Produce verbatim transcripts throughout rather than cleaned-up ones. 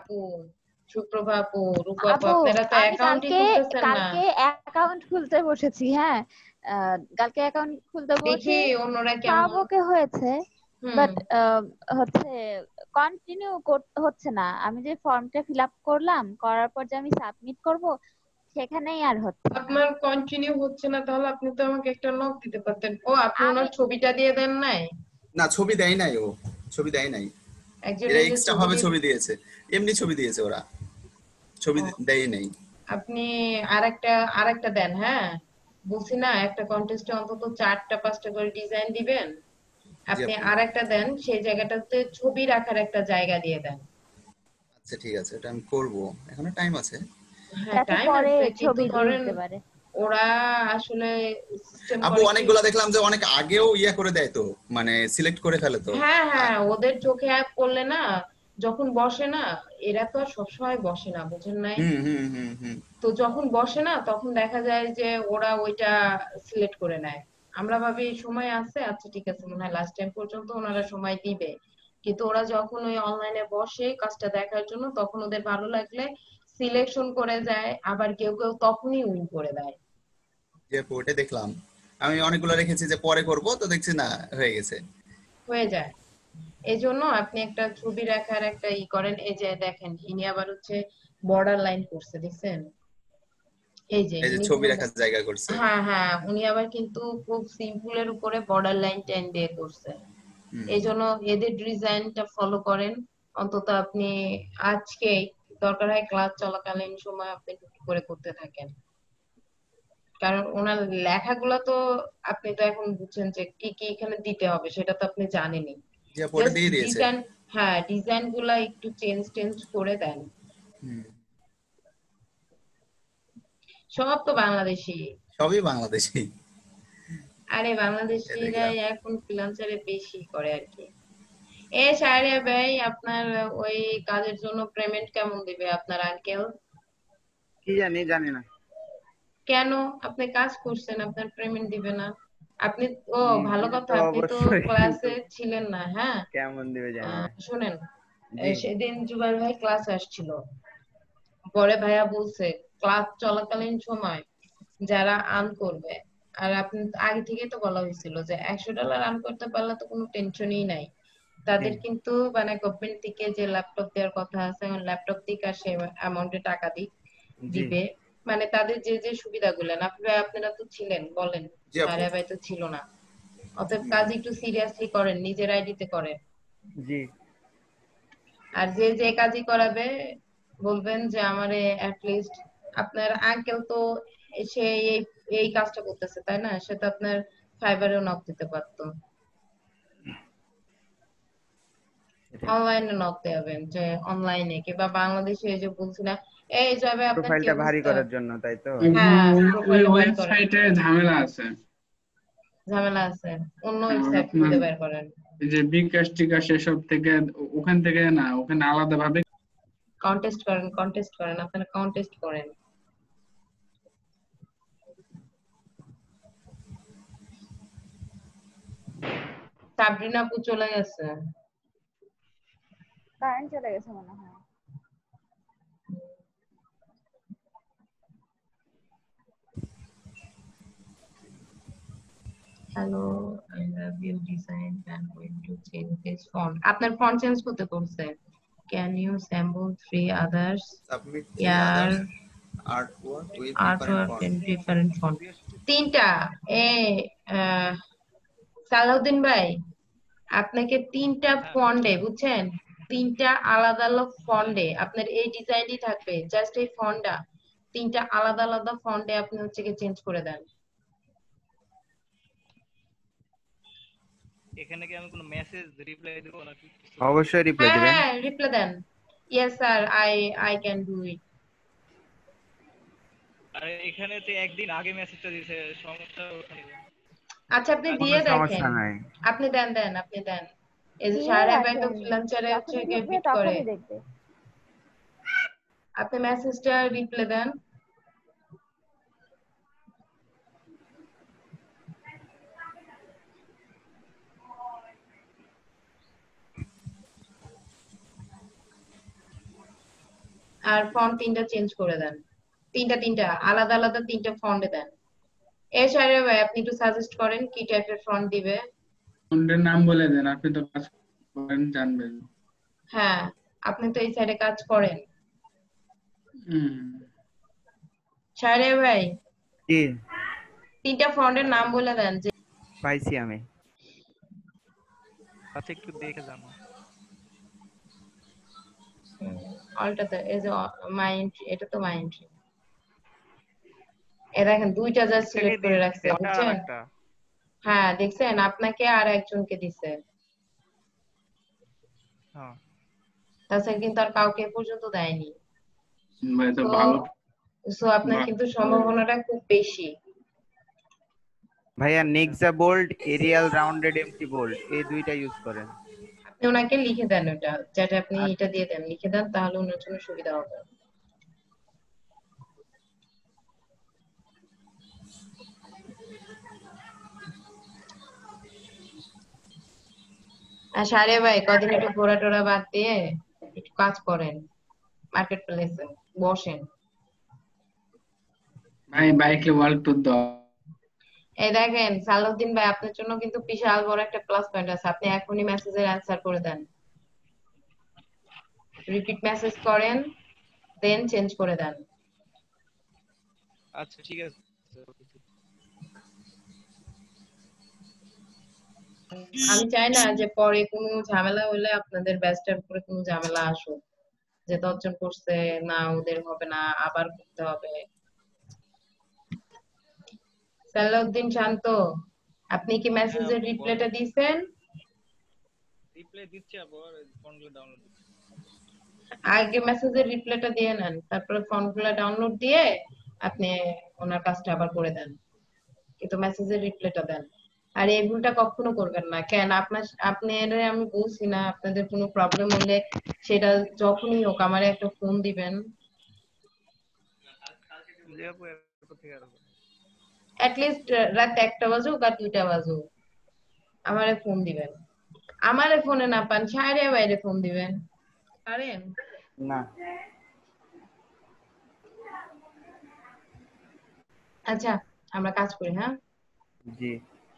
আপু, সুপ্রভা আপু, রূপা আপু, আপু আপনারা তো আমি অ্যাকাউন্টই কালকে খুলতেছেন না। কালকে অ্যাকাউন্ট খুলতে বসেছি, হ্যাঁ কালকে অ্যাকাউন্ট খুলতে বসে দেখি অন্যরা সব কেমন। ওকে হয়েছে, হুম। বাট হচ্ছে কন্টিনিউ হচ্ছে না। আমি যে ফর্মটা ফিল আপ করলাম, করার পর যে আমি সাবমিট করব সেখানেই আর হচ্ছে না। আপনার কন্টিনিউ হচ্ছে না, তাহলে আপনি তো আমাকে একটা নক দিতে পারতেন। ও, আপনি আমি ওনার ছবিটা দিয়ে দেন নাই? না, ছবি দেয় নাই, ও ছবি দেয় নাই। একজন এরা এই যে এক্সট্রা ছবি ভাবে দিয়ে। ছবি দিয়েছে, এমনি ছবি দিয়েছে ওরা, ছবি ও, দেয় নাই। আপনি আরেকটা আরেকটা দেন, হ্যাঁ। বলছি না, একটা কন্টেস্টে অন্তত চারটা পাঁচটা করে ডিজাইন দিবেন। জি আপনি আপু। আরেকটা দেন, সেই জায়গাটাতে ছবি রাখার একটা জায়গা দিয়ে দেন। আচ্ছা ঠিক আছে, এটা আমি করবো, এখনো টাইম আছে। হ্যাঁ, যাতে টাইম পরে আছে, কিন্তু ছবি দিয়ে ধরেন দিতে পারে। ওরা আসলে সিস্টেম আপু করে কি। অনেকগুলা দেখলাম যে অনেক আগেও ইয়া করে দেয় তো, মানে সিলেক্ট করে ফেলে তো। হ্যাঁ আ- হ্যাঁ, ওদের চোখে অ্যাপ করলে না, যখন বসে না, এরা তো আর সবসময় বসে না, বুঝেন নাই। হুম হুম হুম হুম। তো যখন বসে না, তখন দেখা যায় যে ওরা ওইটা সিলেক্ট করে নেয়। আমরা ভাবি সময় আছে, আচ্ছা ঠিক আছে, মনে হয় লাস্ট টাইম পর্যন্ত ওনারা সময় দিবে। কিন্তু ওরা যখন ওই অনলাইনে বসে কাজটা দেখার জন্য, তখন ওদের ভালো লাগলে সিলেকশন করে যায়, আবার কেউ কেউ তখনই উইন করে দেয়। যে আপু ওটা দেখলাম, আমি অনেকগুলো রেখেছি যে পরে করব, তো দেখছি না, হয়ে গেছে। হয়ে যায়। এই জন্য আপনি একটা ছবি রাখার একটা ই করেন। এই যে দেখেন, ইনি আবার হচ্ছে বর্ডার লাইন করছে, দেখছেন? এই যে এই যে ইনি ছবি কিন্তু ব- রাখার জায়গা করছে। হ্যাঁ হ্যাঁ, উনি আবার কিন্তু খুব সিম্পলের উপরে বর্ডার লাইন টেন দিয়ে করছে। হুম। এই জন্য এদের ডিজাইনটা ফলো করেন। অন্তত আপনি আজকে, দরকার হয় ক্লাস চলাকালীন সময় আপনি টুকি করে করতে থাকেন। কারণ ওনার লেখাগুলো তো আপনি তো এখন বুঝছেন যে কি কি এখানে দিতে হবে, সেটা তো আপনি জানেনই। যে আপু ওটা জাস্ট দিয়ে দিয়েছে। ডিজাইন, হ্যাঁ ডিজাইন গুলা একটু চেঞ্জ টেঞ্জ করে দেন। হুম। সব তো বাংলাদেশি। সবই বাংলাদেশি। আরে এ দেখলাম। বাংলাদেশিরাই এখন ফ্রিল্যান্সারে বেশি করে আর কি। এ শাহরিয়া ভাই, আপনার ওই কাজের জন্য পেমেন্ট কেমন দিবে আপনার আঙ্কেল? কি জানি, জানি না। কেন? আপনি কাজ করছেন, আপনার পেমেন্ট দিবে না? আপনি, ও উম, ভালো দিবে কথা, তো আপনি তো অবশ্যই, কিন্তু ক্লাসে ছিলেন না, হ্যাঁ। কেমন দিবে জানি আহ, না। শোনেন, জি। আহ, সেদিন জুবাইর ভাই ক্লাস আসছিল, পরে ভাইয়া বলছে ক্লাস চলাকালীন সময় যারা আর্ন করবে, আর আপনি আগে থেকেই তো বলা হয়েছিল যে একশো ডলার আর্ন করতে পারলে তো কোনো টেনশনই নাই। জি। তাদের কিন্তু মানে গভর্নমেন্ট থেকে যে ল্যাপটপ দেওয়ার কথা আছে, ল্যাপটপ দিক আর সে অ্যামাউন্টে টাকা দিক জি। দিবে। মানে তাদের যে যে সুবিধাগুলো, না ভাই আপনারা তো ছিলেন, বলেন। জি আপু। সারা ভাই তো ছিল না। অতএব হুম। কাজ একটু সিরিয়াসলি করেন, নিজের আইডিতে করেন। জি। আর যে যে কাজই করাবে, বলবেন যে আমারে অ্যাটলিস্ট, আপনার আঙ্কেল তো সে এই এই কাজটা করতেছে তাই না, সে তো আপনার ফাইবারেও নক দিতে পারতো। সেটাই। অনলাইনে নক দেবেন, যে অনলাইনে কিংবা বাংলাদেশে, এই যে বলছি না, এই যাবে আপনার কি প্রোফাইলটা ভারী অবস্থা। করার জন্য, তাই তো? হ্যাঁ, ওই ওই প্রোফাইলটা ভারী করেন। ওয়েবসাইটে ঝামেলা আছে। ঝামেলা আছে, অন্য হ্যাঁ, ওয়েবসাইট আপনার খুঁজে বের করেন। এই যে বিকাশ টিকাশ এসব থেকে, ওখান থেকে না, ওখানে আলাদা ভাবে। কন্টেস্ট করেন, কন্টেস্ট করেন, আপনারা কন্টেস্ট করেন। সাবরিনা আপু চলে গেছে। কারেন্ট চলে গেছে মনে হয়। Hello, I love you design, I am going to change this font. আপনার ফন্ট চেঞ্জ করতে বলছে। Can you sample three others submit three year others artwork with different artwork font. In different font? তিনটা। এ আহ, সালাউদ্দিন ভাই, আপনাকে তিনটা ফন্টে, বুঝছেন, তিনটা আলাদা আলাদা ফন্টে আপনার এই ডিজাইনই থাকবে, জাস্ট এই ফন্টটা তিনটা আলাদা আলাদা ফন্টে আপনি হচ্ছে কি চেঞ্জ করে দেন। এখানে কি আমি কোনো মেসেজ রিপ্লাই দেবো নাকি কিছু? অবশ্যই রিপ্লাই হ্যাঁ দিবেন। হ্যাঁ, রিপ্লাই দেন। Yes sir, I I can do it. আর এখানে তো একদিন আগে মেসেজটা দিয়েছে, সমস্যা ওখানে। আচ্ছা, আপনি কালকে কোনো দিয়ে সমস্যা দেখেন। নাই। আপনি দেন দেন, আপনি দেন। এই যে দিয়ে সারা ভাই তো রাখেন, ফ্রিল্যান্সারে হচ্ছে যখনই গিয়ে ঢুকবে বিট করে। তখনই দেখবে। আপনি মেসেজটা রিপ্লাই দেন। আর ফন্ট তিনটা চেঞ্জ করে দেন, তিনটা তিনটা আলাদা আলাদা তিনটা ফন্টে দেন। এ শাহরিয়ার ভাই আপনি একটু সাজেস্ট করেন কি টাইপের ফন্ট দিবে। ফন্টের নাম বলে দেন, আপনি তো কাজ করেন, জানবেন। হ্যাঁ আপনি তো এই সাইডে কাজ করেন। হুম। শাহরিয়ার ভাই জি তিনটা ফন্টের নাম বলে দেন যে পাইছি আমি। আচ্ছা একটু দেখে জানো। অলটাতে এই যে মাই এন্ট্রি, এটা তো মাই এন্ট্রি। এ দেখেন দুইটা যা সিলেক্ট করে রাখছে একটা আর বুঝছেন। একটা। হ্যাঁ দেখছেন, আপনাকে আর একজনকে দিছে, হ্যাঁ তাছাড়া কিন্তু আর কাউকে এ পর্যন্ত দেয়নি। ভাই তো তো ভালো। সো আপনার বাহ। কিন্তু সম্ভাবনাটা খুব বেশি। ভাইয়া নিক্সা bold, Arial rounded MT bold এই দুইটা ইউজ করেন। আপনি ওনাকে লিখে দেন, ওটা যেটা আপনি আর এটা দিয়ে দেন, লিখে দেন, তাহলে ওনার জন্য সুবিধা হবে। আর সারে ভাই কদিন একটু ঘোরা টোরা বাদ দিয়ে একটু কাজ করেন, মার্কেট প্লেসে বসেন। ভাই বাইকে ওয়ার্ল্ড ট্যুর দাও। এই দেখেন সালাউদ্দিন ভাই আপনার জন্য কিন্তু বিশাল বড় একটা প্লাস পয়েন্ট আছে, আপনি এখনই মেসেজের অ্যান্সার করে দেন, রিপিট মেসেজ করেন, দেন চেঞ্জ করে দেন। আচ্ছা ঠিক আছে। আমি চাই না যে পরে কোনো ঝামেলা হলে আপনাদের ব্যাচটার উপরে কোনো ঝামেলা আসুক, যে দশজন করছে না ওদের হবে না আবার করতে হবে। সালাউদ্দিন শান্ত, আপনি কি হ্যাঁ মেসেজের আপু রিপ্লাইটা বলেন। দিছেন? রিপ্লাই দিচ্ছি আবার ফোনগুলো ডাউনলোড দিচ্ছি। আগে মেসেজের রিপ্লাইটা দিয়ে নেন, তারপরে ফর্মগুলো ডাউনলোড দিয়ে আপনি ওনার কাজটা আবার করে দেন, কিন্তু মেসেজের রিপ্লাইটা দেন। আর এই ভুলটা কখনো করবেন না। কেন আপনার আপনাদের আমি বলছি না, আপনাদের কোনো প্রবলেম হলে সেটা যখনই হোক আমারে একটা ফোন দিবেন, জি আপু এরপর থেকে আর হবে না। অ্যাটলিস্ট রাত একটা বাজুক আর দুইটা বাজুক আমারে ফোন দিবেন। আমারে ফোনে না পান সাইরে বাইরে ফোন দিবেন, পারেন? না আচ্ছা আমরা কাজ করি, হ্যাঁ। জি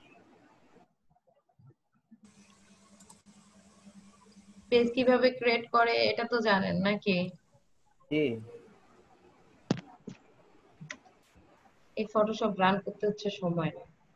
পেজ কিভাবে ক্রিয়েট করে এটা তো জানেন নাকি? জি এই ফটোশপ রান করতে হচ্ছে সময়।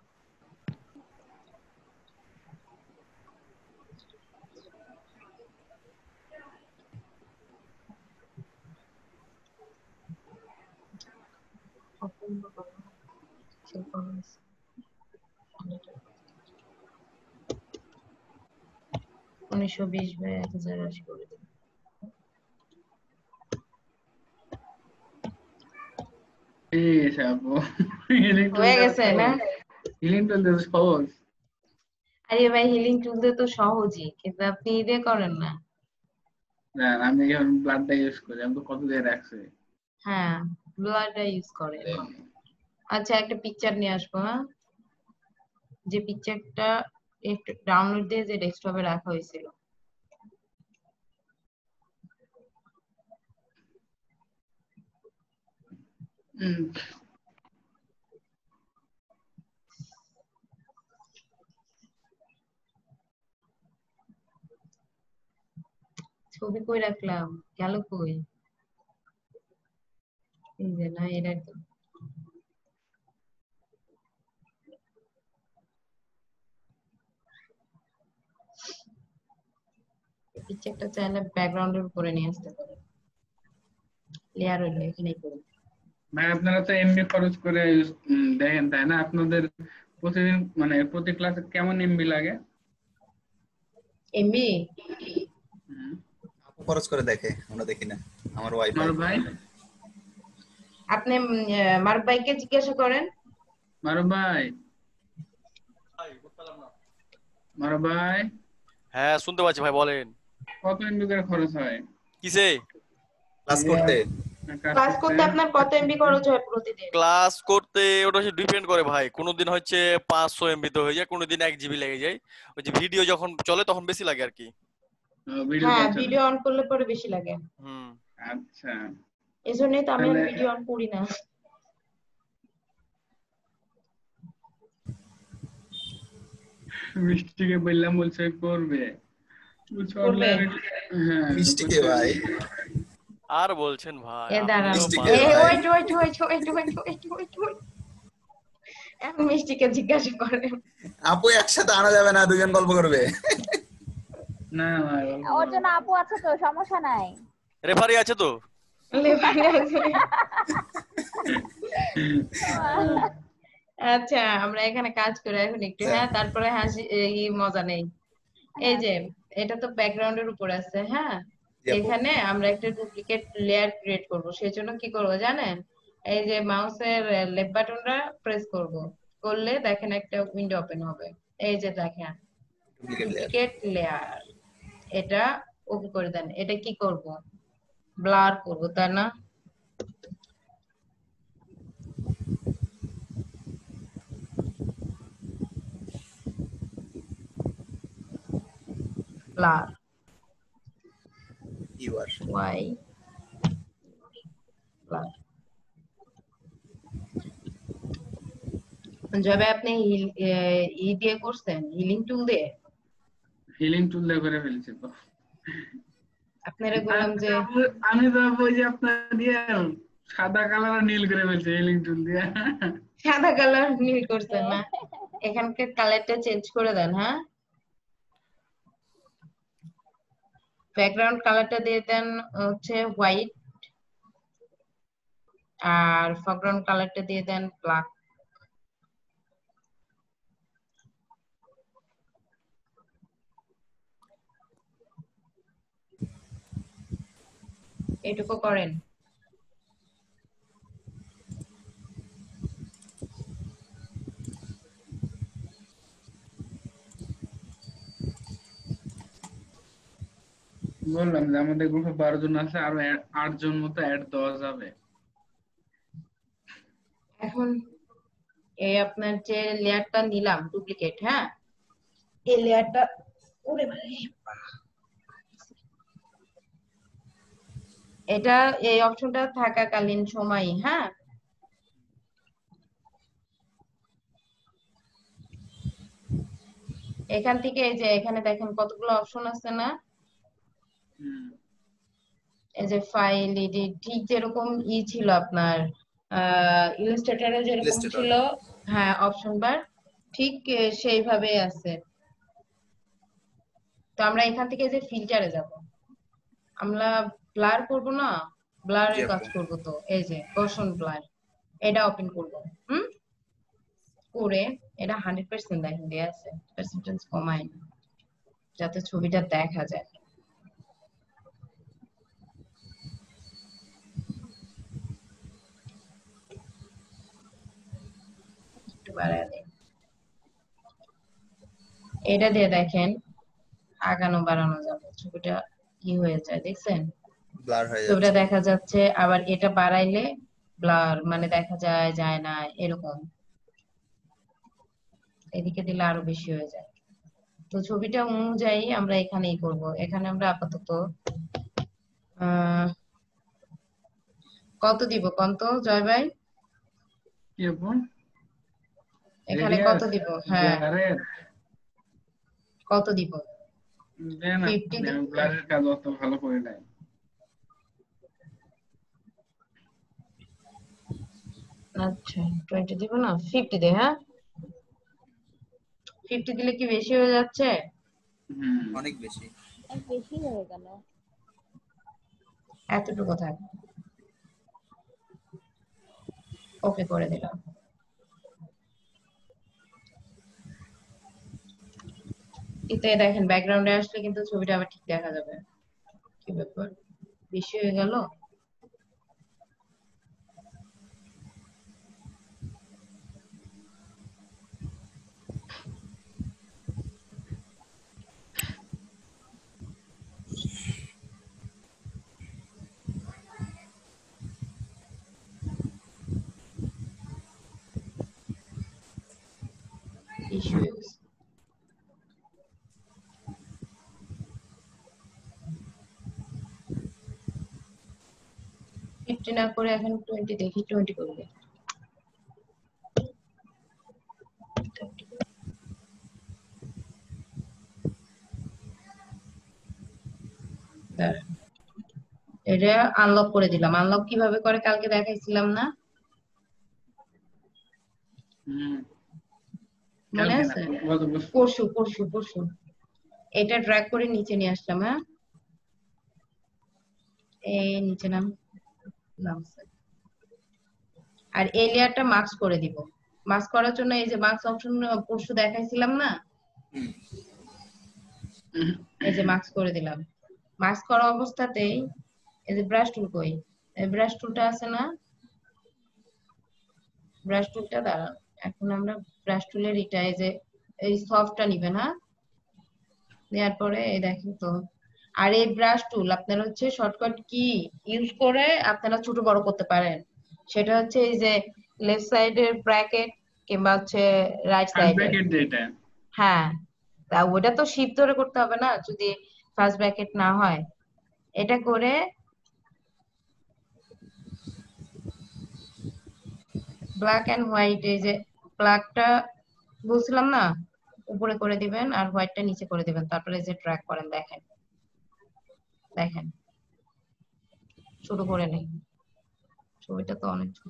উনিশশো বিশ বাই এক হাজার আশি করে দিন। এই আপু হিলিং টুল হয়ে দেওয়া গেছে না? সহজ। হিলিং টুল দেওয়া সহজ। আরে ভাই হিলিং টুল দিয়ে তো সহজই, কিন্তু আপনি ইয়ে করেন না। জান আমি এখন ব্লাডটা ইউজ করি, আমি তো কত দিয়ে রাখছি। হ্যাঁ ব্লাডটা ইউজ করেন। আচ্ছা একটা পিকচার নিয়ে আসবো, হ্যাঁ, যে পিকচারটা একটু ডাউনলোড দিয়ে যে ডেস্কটপে রাখা হয়েছিল। হুম। ছবি কই রাখলাম, গেল কই? এই যে না, এটা তো পিকচারটা চাইলে ব্যাকগ্রাউন্ডের উপরে নিয়ে আসতে পারে, লেয়ার হইলো এখানেই করুন। ভাই আপনারা তো এমবি খরচ করে উম, দেখেন তাই না? আপনাদের প্রতিদিন মানে প্রতি ক্লাসে কেমন এমবি লাগে? এমবি হুম। আপু খরচ করে দেখে, আমরা দেখি না, আমার ওয়াইফাই। মারুফ ভাই, আপনি মারুফ ভাইকে জিজ্ঞাসা করেন। মারুফ ভাই, মারুফ ভাই, হ্যাঁ শুনতে পাচ্ছি ভাই, বলেন। কত এমবি করে খরচ হয় কিসে? ক্লাস এই যে করতে কাজ ক্লাস করতে? করতে আপনার কত এমবি খরচ হয় প্রতিদিন? ক্লাস করতে ওটা হচ্ছে ডিপেন্ড করে ভাই, কোনোদিন হচ্ছে পাঁচশো এমবি তো হয়ে যায়, কোনোদিন এক জিবি লেগে যায়। ওই যে ভিডিও যখন চলে তখন বেশি লাগে আর কি। ভিডিও হ্যাঁ কল চলে। ভিডিও অন করলে পরে বেশি লাগে। হুম। আচ্ছা এই জন্যই তো আমি আর তাহলে ভিডিও অন করি না। মিষ্টিকে বললাম, বলছে করবে করবে হ্যাঁ মিষ্টিকে ভাই আর বলছেন ভাই এ দাঁড়ান, আপনিও মিষ্টিকে এ ভাই wait wait wait wait wait wait wait wait এখন মিষ্টিকে জিজ্ঞাসা করেন। আপু একসাথে আনা যাবে না, দুজন গল্প করবে। না না ওর জন্য আপু আছে তো, সমস্যা নাই। রেফারি আছে তো? লেবারে আছে। আচ্ছা আমরা এখানে কাজ করে এখন একটু, হ্যাঁ তারপরে হাসি এই মজা নেই। এই যে এটা তো ব্যাকগ্রাউন্ডের উপর আছে, হ্যাঁ জি আপু। এখানে আমরা একটা ডুপ্লিকেট লেয়ার ক্রিয়েট করব, সেজন্য কি করব জানেন? এই যে মাউসের লেফট বাটনটা প্রেস করব, করলে দেখেন একটা উইন্ডো ওপেন হবে। এই যে দেখেন ডুপ্লিকেট লেয়ার। ডুপ্লিকেট লেয়ার, এটা ওকে করে দেন। এটা কি করব? ব্লার করব, তাই না? Blur U R Y blur. যবে আপনি হিল- এ, ই দিয়ে করছেন, হিলিং টুল দিয়ে হিলিং টুল দিয়ে করে ফেলছি তো। আপনারা বললাম যে আমি তো ওই যে আপনার দিয়ে সাদা কালার আর নীল করে ফেলছি হিলিং টুল দিয়ে। সাদা কালার নীল করছেন না, এখানকার কালারটা চেঞ্জ করে দেন। হ্যাঁ ব্যাকগ্রাউন্ড কালারটা দিয়ে দেন হচ্ছে হোয়াইট, আর ফরগ্রাউন্ড কালারটা দিয়ে দেন ব্ল্যাক। এটুকু করেন। বললাম যে আমাদের গ্রুপে বারো জন আছে, আরো আট জন মতো অ্যাড দেওয়া যাবে। এখন এই আপনার যে লেয়ারটা নিলাম ডুপ্লিকেট, হ্যাঁ এই লেয়ারটা ওরে ভাই, এটা এই অপশনটা থাকাকালীন সময়, হ্যাঁ এখান থেকে এই যে এখানে দেখেন কতগুলো অপশন আছে না, হুম এই যে ফাইল এডিট, ঠিক যেরকম ই ছিল আপনার আহ ইলাস্ট্রেটরে যেরকম ইলাস্ট্রেটর। ছিল, হ্যাঁ অপশন বার ঠিক আহ, সেইভাবেই আছে। তো আমরা এখান থেকে যে ফিল্টারে যাব, আমরা ব্লার করব না, জি ব্লারের কাজ আপু। করব। তো এই যে গর্ষণ ব্লার, এটা ওপেন করব। হুম করে এটা হান্ড্রেড পার্সেন্ট দেখেন দেয়া আছে, পার্সেন্টেজ কমাই না, যাতে ছবিটা দেখা যায়। একটু বাড়ায় দিই। এটা দিয়ে দেখেন আগানো বাড়ানো যাবে, ছবিটা কি হয়ে যায় দেখছেন? ব্লার হয়ে ছবিটা যাচ্ছে। দেখা যাচ্ছে, আবার এটা বাড়াইলে ব্লার মানে দেখা যায় যায় না এরকম, এদিকে দিলে আরো বেশি হয়ে যায়। তো ছবিটা অনুযায়ী আমরা এখানেই করব। এখানে আমরা আপাতত আহ কত দিব কত জয় ভাই? কি আপু? এখানে কত রেডিয়াস দিব? হ্যাঁ ব্লারের কত দিব? দেন ফিফটি? আপনি, আমি ব্লারের কাজ অত ভালো করে নাই। আচ্ছা টোয়েন্টি দিব না, ফিফটি দে। হ্যাঁ ফিফটি দিলে কি বেশি হয়ে যাচ্ছে? হুম অনেক বেশি। এক বেশি হয়ে গেল। এতটুকু থাক, ওকে করে দিলাম। এতে দেখেন ব্যাকগ্রাউন্ডে আসলে কিন্তু ছবিটা আবার ঠিক দেখা যাবে। কি ব্যাপার, বেশি হয়ে গেল? ইস্যুস ফিফটি না করে এখন টোয়েন্টি দেখি, টোয়েন্টি করবে। দাঁড়ান, এটা আনলক করে দিলাম। আনলক কিভাবে করে কালকে দেখাইছিলাম না, হুম মনে কালকে না আছে? গত বছর। পরশু পরশু পরশু এটা ড্র্যাগ করে নিচে নিয়ে আসলাম। হ্যাঁ, এই নিচে নাম নামছে। আর এই লেয়ারটা মাস্ক করে দিব। মাস্ক করার জন্য এই যে মাস্ক অপশন পরশু দেখাইছিলাম না, এই যে মাস্ক করে দিলাম। মাস্ক করা অবস্থাতেই এই যে ব্রাশ টুল কই, এই ব্রাশ টুলটা আছে না, ব্রাশ টুলটা দাঁড়ান, এখন আমরা ব্রাশ টুলের এটা এই যে এই সফটটা নিবেন। হ্যাঁ, নেওয়ার পরে এই দেখেন তো, আর এই ব্রাশ টুল আপনারা হচ্ছে শর্টকাট কি ইউজ করে আপনারা ছোট বড় করতে পারেন। সেটা হচ্ছে এই যে লেফট সাইডের ব্র্যাকেট কিংবা হচ্ছে রাইট ফার্স্ট সাইডের। ব্র্যাকেট যেটা হ্যাঁ, তা ওটা তো শিপ ধরে করতে হবে না যদি ফার্স্ট ব্র্যাকেট না হয়। এটা করে ব্ল্যাক এন্ড হোয়াইট, এই যে ব্ল্যাকটা বলছিলাম না উপরে করে দিবেন আর হোয়াইটটা নিচে করে দিবেন, তারপরে এই যে ড্র্যাগ করেন। দেখেন দেখেন ছোট করে নেই, ছবিটা তো অনেক ছোট।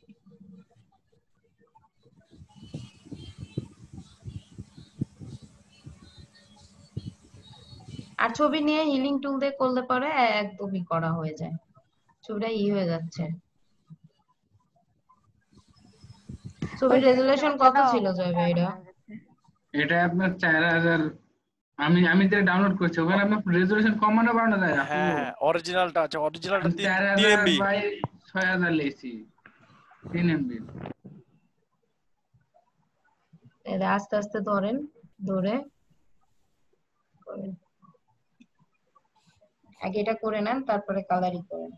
আর ছবি নিয়ে হিলিং টুল দিয়ে করলে পরে একদমই করা হয়ে যায়, ছবিটা ই হয়ে যাচ্ছে। ছবির রেজুলেশন কত ছিল জয় ভাই এটা? এটা আপনার চার হাজার। আমি আমি যেটা ডাউনলোড করছি ওখানে আপনার রেজুলেশন কমানো বাড়ানো যায় আপু। হ্যাঁ হ্যাঁ অরিজিনালটা আছে, অরিজিনালটা আমি তিন চার তিন হাজার এমবি। বাই ছয় হাজার লেছি, তিন এমবি। এটা আস্তে আস্তে ধরেন, ধরে করেন। আগে এটা করে নেন তারপরে কালারিং করেন।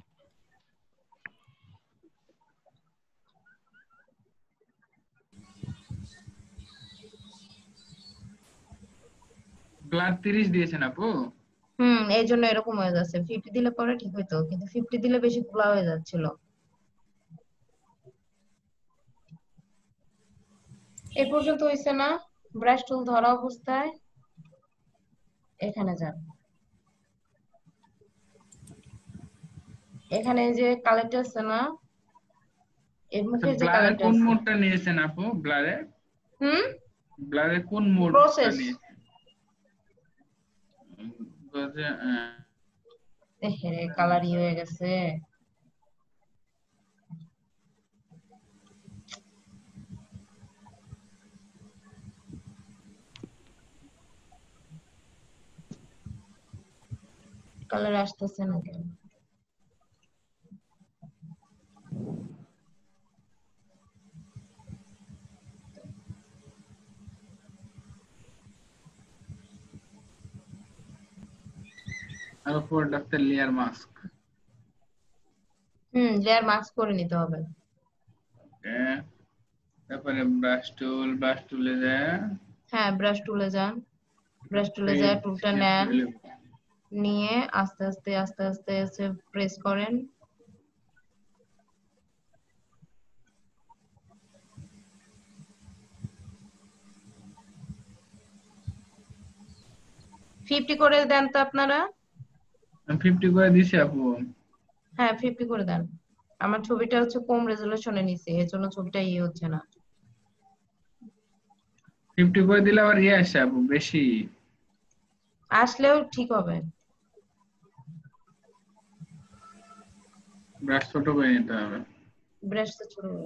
ব্লাড তিরিশ দিয়েছেন আপু? হুম, এই জন্য এরকম হয়ে যাচ্ছে। ফিফটি দিলে পরে ঠিক হইতো, কিন্তু ফিফটি দিলে বেশি খোলা হয়ে যাচ্ছিল। এই পর্যন্ত হইছে না? ব্রাশ টুল ধরা অবস্থায় এখানে যান, এখানে এই যে কালেক্টর আছে না, এর মুখে যে ব্লারে কালেক্টর কোন আছে। মোডটা নিয়েছেন আপু? ব্লারে হুম, ব্লারে কোন মোডটা প্রসেস। নিয়েছেন? বলছে, আহ, এহে কালারই হয়ে গেছে। কালার আসতেছে না কেন? আর উপরটা আপনার লেয়ার মাস্ক। হুম, লেয়ার মাস্ক করে নিতে হবে। ওকে, তারপরে ব্রাশ টুল, ব্রাশ টুলে যায় হ্যাঁ, ব্রাশ টুলে যান, ব্রাশ টুলে যায় টুলটা নেন, নিয়ে আস্তে আস্তে আস্তে আস্তে আস্তে প্রেস করেন। ফিফটি করে দেন তো আপনারা। ফিফটি করে দিছি আপু। হ্যাঁ, ফিফটি করে দেন। আমার ছবিটা হচ্ছে কম রেজলিউশনে নিছি, এর জন্য ছবিটা ইয়ে হচ্ছে না। ফিফটি করে দিলে আবার ইয়ে আসে আপু বেশি। আসলেও ঠিক হবে। ব্রাশ ছোট করে নিতে হবে। ব্রাশ তো ছোট করে।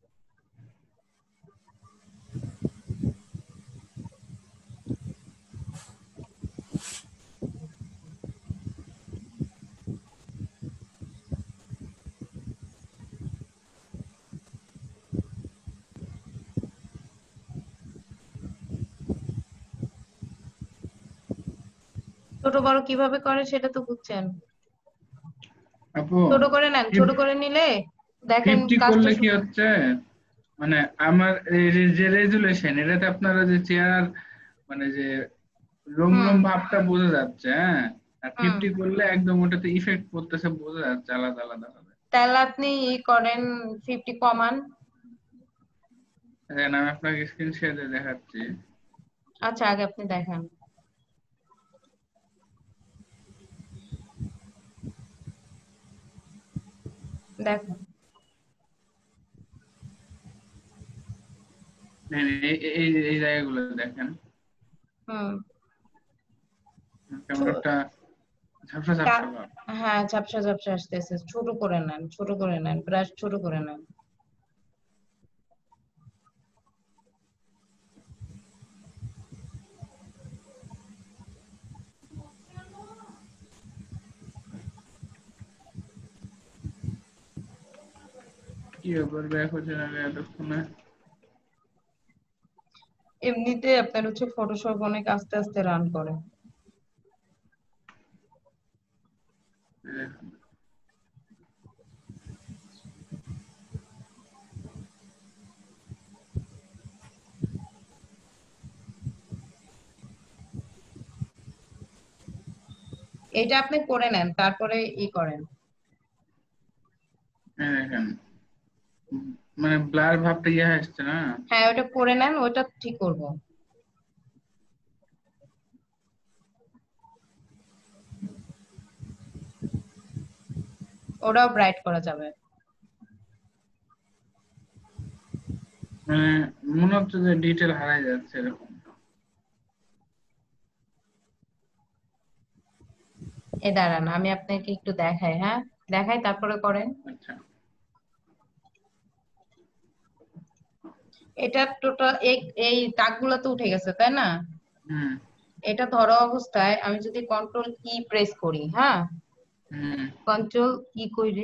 ছোট বড় কিভাবে করে সেটা তো বুঝছেন। আপু ছোট করে নেন, ছোট করে নিলে দেখেন ফিফটি কাজটা করলে কি সু- হচ্ছে মানে আমার এই যে- যে রেজুলেশন এটাতে আপনারা যে চেয়ার মানে যে রোম হুম রোম ভাবটা বোঝা যাচ্ছে। হ্যাঁ, আর হুম ফিফটি করলে একদম ওটাতে ইফেক্ট পড়তেছে, বোঝা যাচ্ছে আলাদা আলাদা ভাবে। তাহলে আপনি ই করেন ফিফটি কমান। দেখেন আমি আপনাকে স্ক্রিন শেয়ারে দেখাচ্ছি। আচ্ছা আগে আপনি দেখান। দেখো দেখেন এই এই এই জায়গাগুলো দেখেন হুম কেমন একটা ঝাপসা ঝাপসা কা- ভাব। হ্যাঁ ঝাপসা ঝাপসা আসতেছে, ছোট করে নেন, ছোট করে নেন, ব্রাশ ছোট করে নেন। কি ব্যাপার ব্যাক হচ্ছে না এতক্ষণে? এমনিতে আপনার হচ্ছে ফটোশপ অনেক আস্তে আস্তে রান করে। এই দেখেন। এটা আপনি করে নেন, তারপরে ই করেন। এই দেখেন উম, মানে ব্লার ভাবটা ইয়ে আসছে না। হ্যাঁ ওটা করে নেন, ওটা ঠিক করব। ওটাও ব্রাইট করা যাবে। মানে মনে হচ্ছে যে ডিটেল হারাই যাচ্ছে এরকম। এ দাঁড়ান আমি আপনাকে একটু দেখাই, হ্যাঁ দেখাই তারপরে করেন। আচ্ছা এটা টোটাল এই এই দাগগুলো তো উঠে গেছে তাই না? হুম এটা ধরা অবস্থায় আমি যদি কন্ট্রোল ই প্রেস করি, হ্যাঁ হুম কন্ট্রোল ই করি,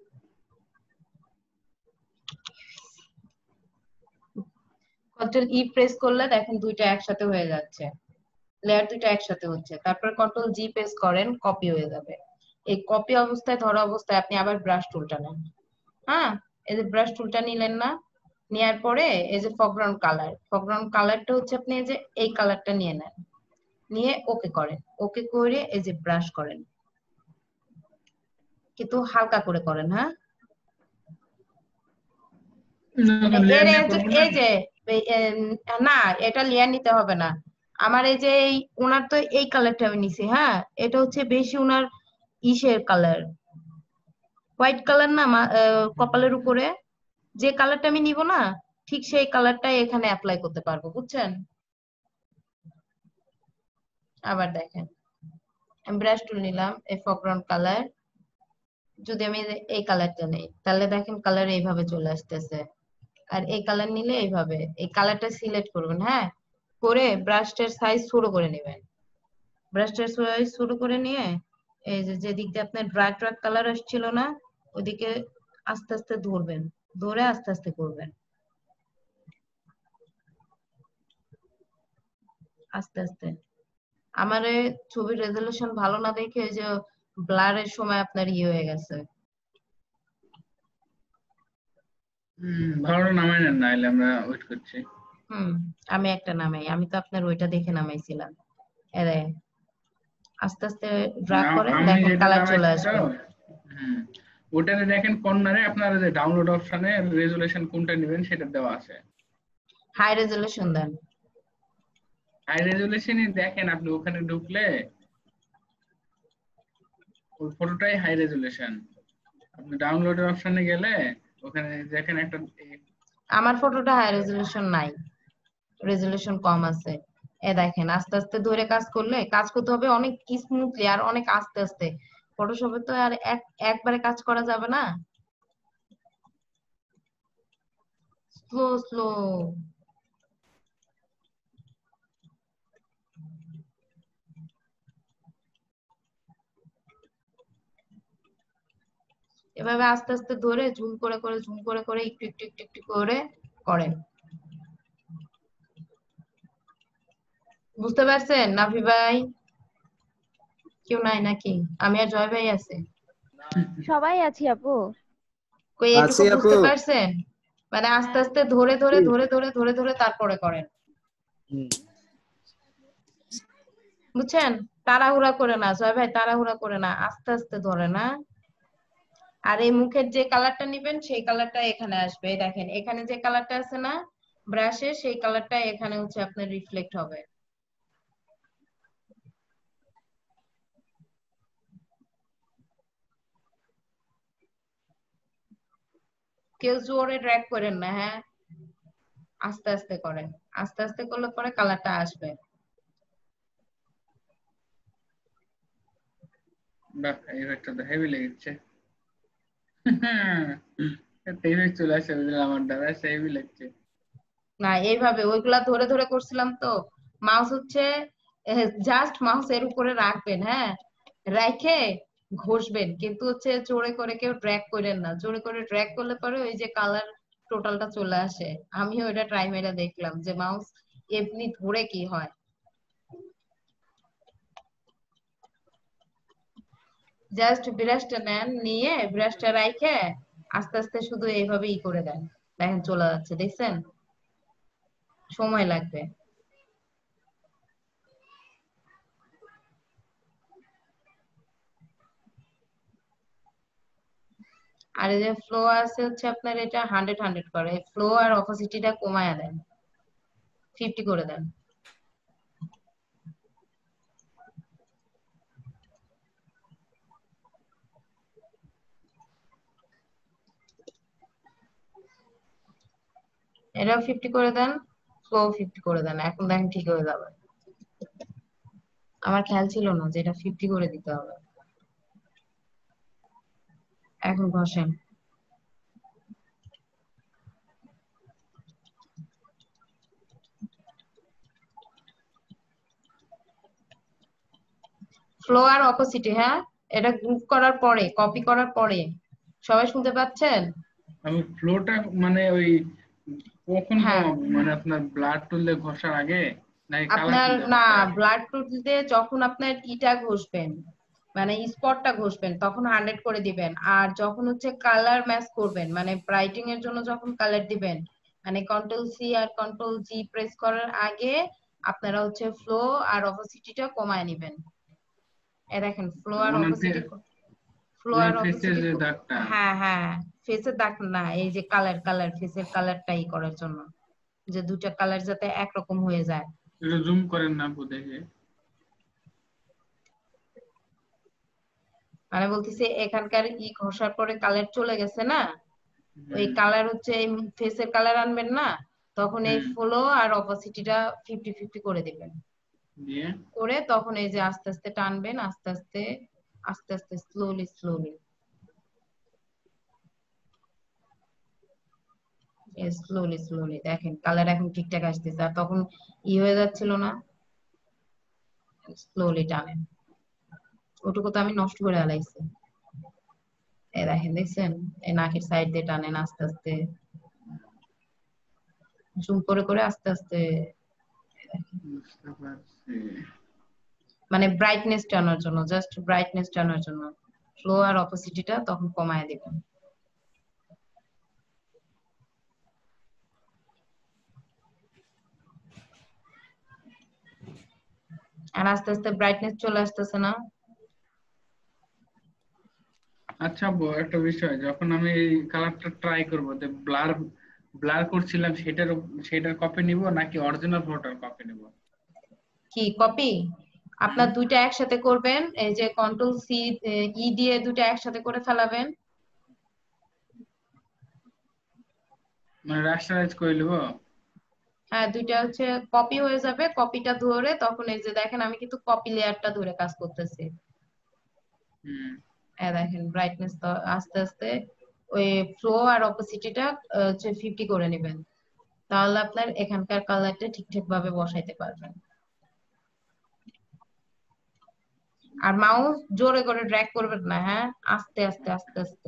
কন্ট্রোল ই প্রেস করলে দেখেন দুইটা একসাথে হয়ে যাচ্ছে, লেয়ার দুইটা একসাথে হচ্ছে। তারপর কন্ট্রোল জি প্রেস করেন, কপি হয়ে যাবে। এই কপি অবস্থায় ধরা অবস্থায় আপনি আবার ব্রাশ টুলটা নেন, হ্যাঁ এই যে ব্রাশ টুলটা নিলেন না, নেয়ার পরে এই যে ফরগ্রাউন্ড কালার, ফরগ্রাউন্ড কালারটা হচ্ছে আপনি এই যে এই কালারটা নিয়ে নেন, নিয়ে ওকে করেন, ওকে করে এই যে ব্রাশ করেন, কিন্তু হালকা করে করেন, হ্যাঁ মানে লেয়ার এর নিয়ে এই যে করবো না। এই যে এই, এম, না এটা লেয়ার নিতে হবে না। আমার এই যে এই ওনার তো এই কালারটা আমি নিছি, হ্যাঁ এটা হচ্ছে বেশি ওনার ইসের কালার, হোয়াইট কালার না মা- আহ, কপালের উপরে যে কালারটা আমি নিব না, ঠিক সেই কালারটাই এখানে অ্যাপ্লাই করতে পারবো, বুঝছেন? আবার দেখেন আমি ব্রাশ টুল নিলাম, এই ফরগ্রাউন্ড কালার, যদি আমি এই কালারটা নেই তাহলে দেখেন কালার এইভাবে চলে আসতেছে। আর এই কালার নিলে এইভাবে এই কালারটা সিলেক্ট করবেন, হ্যাঁ করে ব্রাশটার সাইজ ছোট করে নেবেন, ব্রাশটার সাইজ ছোট করে নিয়ে এই যে যেদিক দিয়ে আপনার ডার্ক ডার্ক কালার আসছিল না ওদিকে আস্তে আস্তে ধরবেন, ধরে আস্তে আস্তে করবেন, আস্তে আস্তে। আমার এই ছবির রেজলিউশন ভালো না দেখে ওই যে ব্লারের সময় আপনার ইয়ে হয়ে গেছে। হুম ভালো নামাই নেন নাইলে আমরা ওয়েট করছি। হুম আমি একটা নামাই, আমি তো আপনার ওইটা দেখে নামাইছিলাম। এরে আস্তে আস্তে ড্রাগ আম- করেন, আমি দেখেন যেটা কালার চলে নামাইছি তো আসবে। হুম ওটাতে দেখেন কর্নারে আপনারা যে ডাউনলোড অপশনে রেজুলেশন কোনটা নেবেন সেটা দেওয়া আছে। হাই রেজলিউশন দেন। হাই রেজুলেশনই দেখেন আপনি ওখানে ঢুকলে ওই ফটোটাই হাই রেজুলেশন। আপনি ডাউনলোডের অপশনে গেলে ওখানে দেখেন একটা আমার ফটোটা হাই রেজলিউশন নাই, রেজলিউশন কম আছে। এ দেখেন আস্তে আস্তে ধরে কাজ করলে কাজ করতে হবে অনেক স্মুথলি আর অনেক আস্তে আস্তে, ফটোশপে তো আর এক একবারে কাজ করা যাবে না, স্লো স্লো। এভাবে আস্তে আস্তে ধরে ঝুম করে করে ঝুম করে করে একটু একটু একটু একটু করে করেন। বুঝতে পারছেন নাফি ভাই? কেউ নাই নাকি? আমি আর জয় ভাই আছে। সবাই আছি আপু। কই এটুকু আছি আপু। বুঝতে পারছেন? মানে আস্তে হ্যাঁ আস্তে ধরে ধরে ধরে ধরে ধরে ধরে তারপরে করেন, হুম। বুঝছেন? তাড়াহুড়া করে না জয় ভাই, তাড়াহুড়া করে না, আস্তে আস্তে ধরে না। আর এই মুখের যে কালারটা নিবেন সেই কালারটা এখানে আসবে। এই দেখেন এখানে যে কালারটা আছে না ব্রাশে, সেই কালারটা এখানে হচ্ছে আপনার রিফ্লেক্ট হবে। কেউ জোরে ড্র্যাগ করেন না, হ্যাঁ, আস্তে আস্তে করেন। আস্তে আস্তে করলে পরে কালারটা আসবে। বাহ, এবারটা তো হেভি লেগেছে। তেইশ চলে আসে, বুঝলাম আমার দ্বারা হেভি লাগছে। না এইভাবে ওইগুলা ধরে ধরে করছিলাম তো। মাউস হচ্ছে জাস্ট মাউস এর উপরে রাখবেন, হ্যাঁ, রেখে ঘষবেন, কিন্তু হচ্ছে জোরে করে কেউ ড্র্যাগ করেন না। জোরে করে ড্র্যাগ করলে পরে ওই যে কালার টোটালটা চলে আসে। আমিও এটা ট্রাই মেরে দেখলাম যে মাউস এমনি ধরে কি হয়। জাস্ট ব্রাশটা নেন, নিয়ে ব্রাশটা রাইখে আস্তে আস্তে শুধু এইভাবে ই করে দেন, দেখেন চলে যাচ্ছে, দেখছেন? সময় লাগবে। আর এই যে ফ্লো আছে হচ্ছে আপনার, এটা হান্ড্রেড হান্ড্রেড করে, ফ্লো আর অপোসিটিটা কমায়া দেন, ফিফটি করে দেন। এটাও ফিফটি করে দেন, ফ্লো ফিফটি করে দেন, এখন দেখেন ঠিক হয়ে যাবে। আমার খেয়াল ছিল না যে এটা ফিফটি করে দিতে হবে। এখন ঘষেন। ফ্লো আর অপোসিটি, হ্যাঁ, এটা গ্রুপ করার পরে, কপি করার পরে। সবাই শুনতে পাচ্ছেন? আমি ফ্লোটা মানে ওই কখন হ্যাঁ, কমাবো, মানে আপনার ব্লাড তুললে ঘষার আগে নাকি কালার আপনার তুললে না, ঘষার আগে? ব্লাড টুথে যখন আপনার ইটা ঘষবেন, মানে স্পটটা ঘষবেন, তখন হান্ড্রেড করে দিবেন। আর যখন হচ্ছে কালার ম্যাচ করবেন, মানে ব্রাইটিং এর জন্য যখন কালার দিবেন, মানে কন্ট্রোল সি আর কন্ট্রোল জি প্রেস করার আগে আপনারা হচ্ছে ফ্লো আর অপোসিটিটা কমায় নিবেন। এ দেখেন ফ্লো আর মানে অপোসিটি, ফ্লো মানে আর ফেসের অপোসিটি। যে দাগটা, হ্যাঁ হ্যাঁ, ফেসের দাগ না, এই যে কালার, কালার ফেসের কালারটাই করার জন্য, যে দুটা কালার যাতে একরকম হয়ে যায়। একটু জুম করেন না আপু দেখে। মানে বলতেছি এখানকার ই ঘষার পরে কালার চলে গেছে না, ওই হুম কালার হচ্ছে ফেসের কালার আনবেন না, তখন এই হুম ফ্লো আর অপোসিটিটা ফিফটি ফিফটি করে দিবেন। দিয়ে করে তখন এই যে আস্তে আস্তে টানবেন, আস্তে আস্তে আস্তে আস্তে স্লোলি স্লোলি স্লোলি স্লোলি দেখেন কালার এখন ঠিকঠাক আসতেছে। আর তখন ই হয়ে যাচ্ছিল না, স্লোলি টানেন। ওটুকু তো আমি নষ্ট করে আলাইছি। এই দেখেন, দেখছেন? এই নাকের সাইড দিয়ে টানেন আস্তে আস্তে, জুম করে করে আস্তে আস্তে। বুঝতে পারছি। মানে ব্রাইটনেস টানার জন্য, জাস্ট ব্রাইটনেস টানার জন্য ফ্লো আর অপোসিটিটা তখন কমায় দিবেন। আর আস্তে আস্তে ব্রাইটনেস চলে আসতেছে না? আচ্ছা আপু, একটা বিষয়, যখন আমি এই কালারটা ট্রাই করবো, তো ব্লার ব্লার করছিলাম, সেটার সেটার কপি নিব নাকি অরিজিনাল ফটোর কপি নিব? কি কপি? হুম আপনার দুইটা একসাথে করবেন, এই যে কন্ট্রোল সি ই দিয়ে দুইটা একসাথে করে ফেলাবেন। মানে রাস্টারাইজ করে নিব? হ্যাঁ, দুইটা হচ্ছে কপি হয়ে যাবে। কপিটা ধরে তখন এই যে দেখেন আমি কিন্তু কপি লেয়ারটা ধরে কাজ করতেছি। হুম হ্যাঁ দেখেন ব্রাইটনেস আস্তে আস্তে ওই ফ্লো আর অপোসিটিটা হচ্ছে ফিফটি করে নেবেন, তাহলে আপনার এখানকার কালারটা ঠিকঠাক ভাবে বসাইতে পারবেন। আর মাউস জোরে করে ড্র্যাগ করবেন না, হ্যাঁ, আস্তে আস্তে আস্তে আস্তে।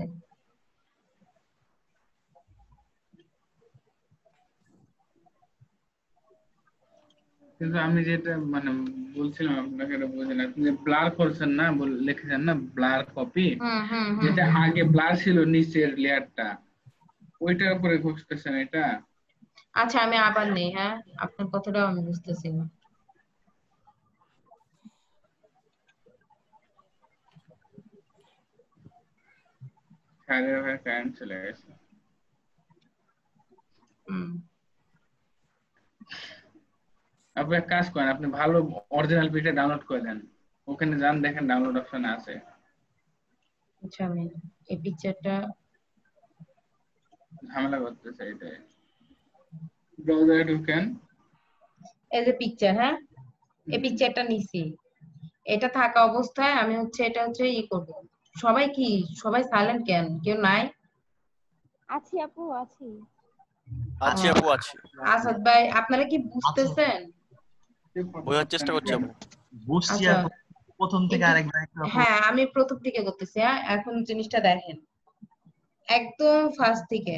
কিন্তু আমি যেটা মানে বলছিলাম আপনাকে, এটা বুঝলেন, আপনি যে ব্লার করছেন না, বল- লিখেছেন না ব্লার কপি, হুম হুম হুম যেটা হুম। আগে ব্লার ছিল নিচের লেয়ারটা, ওইটার উপরে ঘষতেছেন এটা? আচ্ছা আমি আবার নেই, হ্যাঁ, আপনার কথাটাও আমি বুঝতেছি না। ফাইলের ভাই কারেন্ট চলে গেছে। হুম আপনি এক কাজ করেন, আপনি ভালো অরিজিনাল পিটা ডাউনলোড করে দেন, ওখানে যান দেখেন ডাউনলোড অপশন আছে। আচ্ছা আমি এই পিকচারটা ঝামেলা করতেছে এটাই। ব্রাউজারে ঢুকেন, এই যে পিকচার, হ্যাঁ এই পিকচারটা নিছি, এটা থাকা অবস্থায় আমি হচ্ছে এটা হচ্ছে ই করব। সবাই কি সবাই সাইলেন্ট কেন, কেউ নাই? আছি আপু আছি। আছি আপু আছি, আসাদ ভাই আপনারা কি বুঝতেছেন? বোঝার চেষ্টা করছি আপু। বুঝছি আচ্ছা আপু, প্রথম থেকে একটু- আরেকবার একটু আপু। হ্যাঁ আমি প্রথম থেকে করতেছি। হ্যাঁ এখন জিনিসটা দেখেন একদম ফার্স্ট থেকে,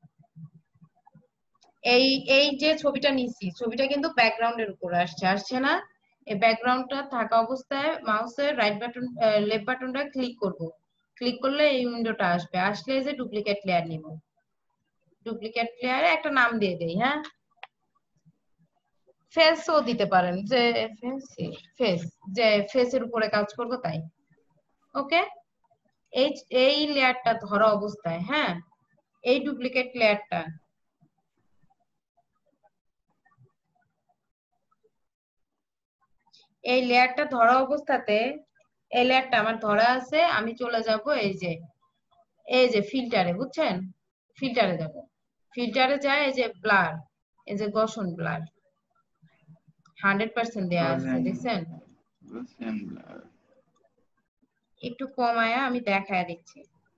এই এই যে ছবিটা নিছি, ছবিটা কিন্তু ব্যাকগ্রাউন্ডের উপরে আসছে, আসছে না? এই ব্যাকগ্রাউন্ডটা থাকা অবস্থায় মাউসের রাইট বাটন লেফট বাটনটা ক্লিক করব, ক্লিক করলে এই উইন্ডোটা আসবে, আসলে এই যে ডুপ্লিকেট লেয়ার নিব, ডুপ্লিকেট লেয়ারে একটা নাম দিয়ে দেই। হ্যাঁ ফেসও দিতে পারেন, যে ফেস ফেস যে ফেসের উপরে কাজ করব তাই। ওকে, এই এই লেয়ারটা ধরা অবস্থায়, হ্যাঁ এই ডুপ্লিকেট লেয়ারটা এই লেয়ারটা ধরা অবস্থাতে, এই লেয়ারটা আমার ধরা আছে, আমি চলে যাব এই যে এই যে ফিল্টারে, বুঝছেন? ফিল্টারে যাব, ফিল্টারে যায় এই যে ব্লার, এই যে গসন ব্লার হান্ড্রেড পার্সেন্ট দেওয়া আছে, দেখছেন? একটু কমায়া আমি দেখায় দিচ্ছি।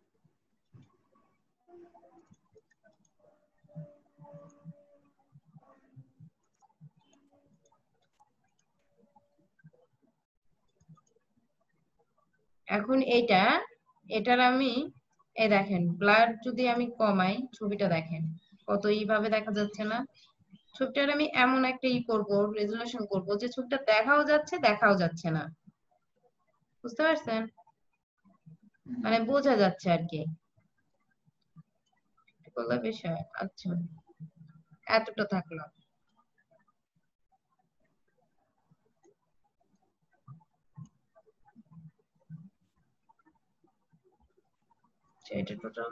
এখন এইটা, এটার আমি এই দেখেন ব্লার যদি আমি কমাই, ছবিটা দেখেন কত এইভাবে দেখা যাচ্ছে না? ছবিটার আমি এমন একটা ই করব, রেজুলেশন করব যে ছবিটা দেখাও যাচ্ছে দেখাও যাচ্ছে না, বুঝতে পারছেন? মানে বোঝা যাচ্ছে আর কি, করলে বেশ হয়। আচ্ছা এতটা থাকলো। এটা টোটাল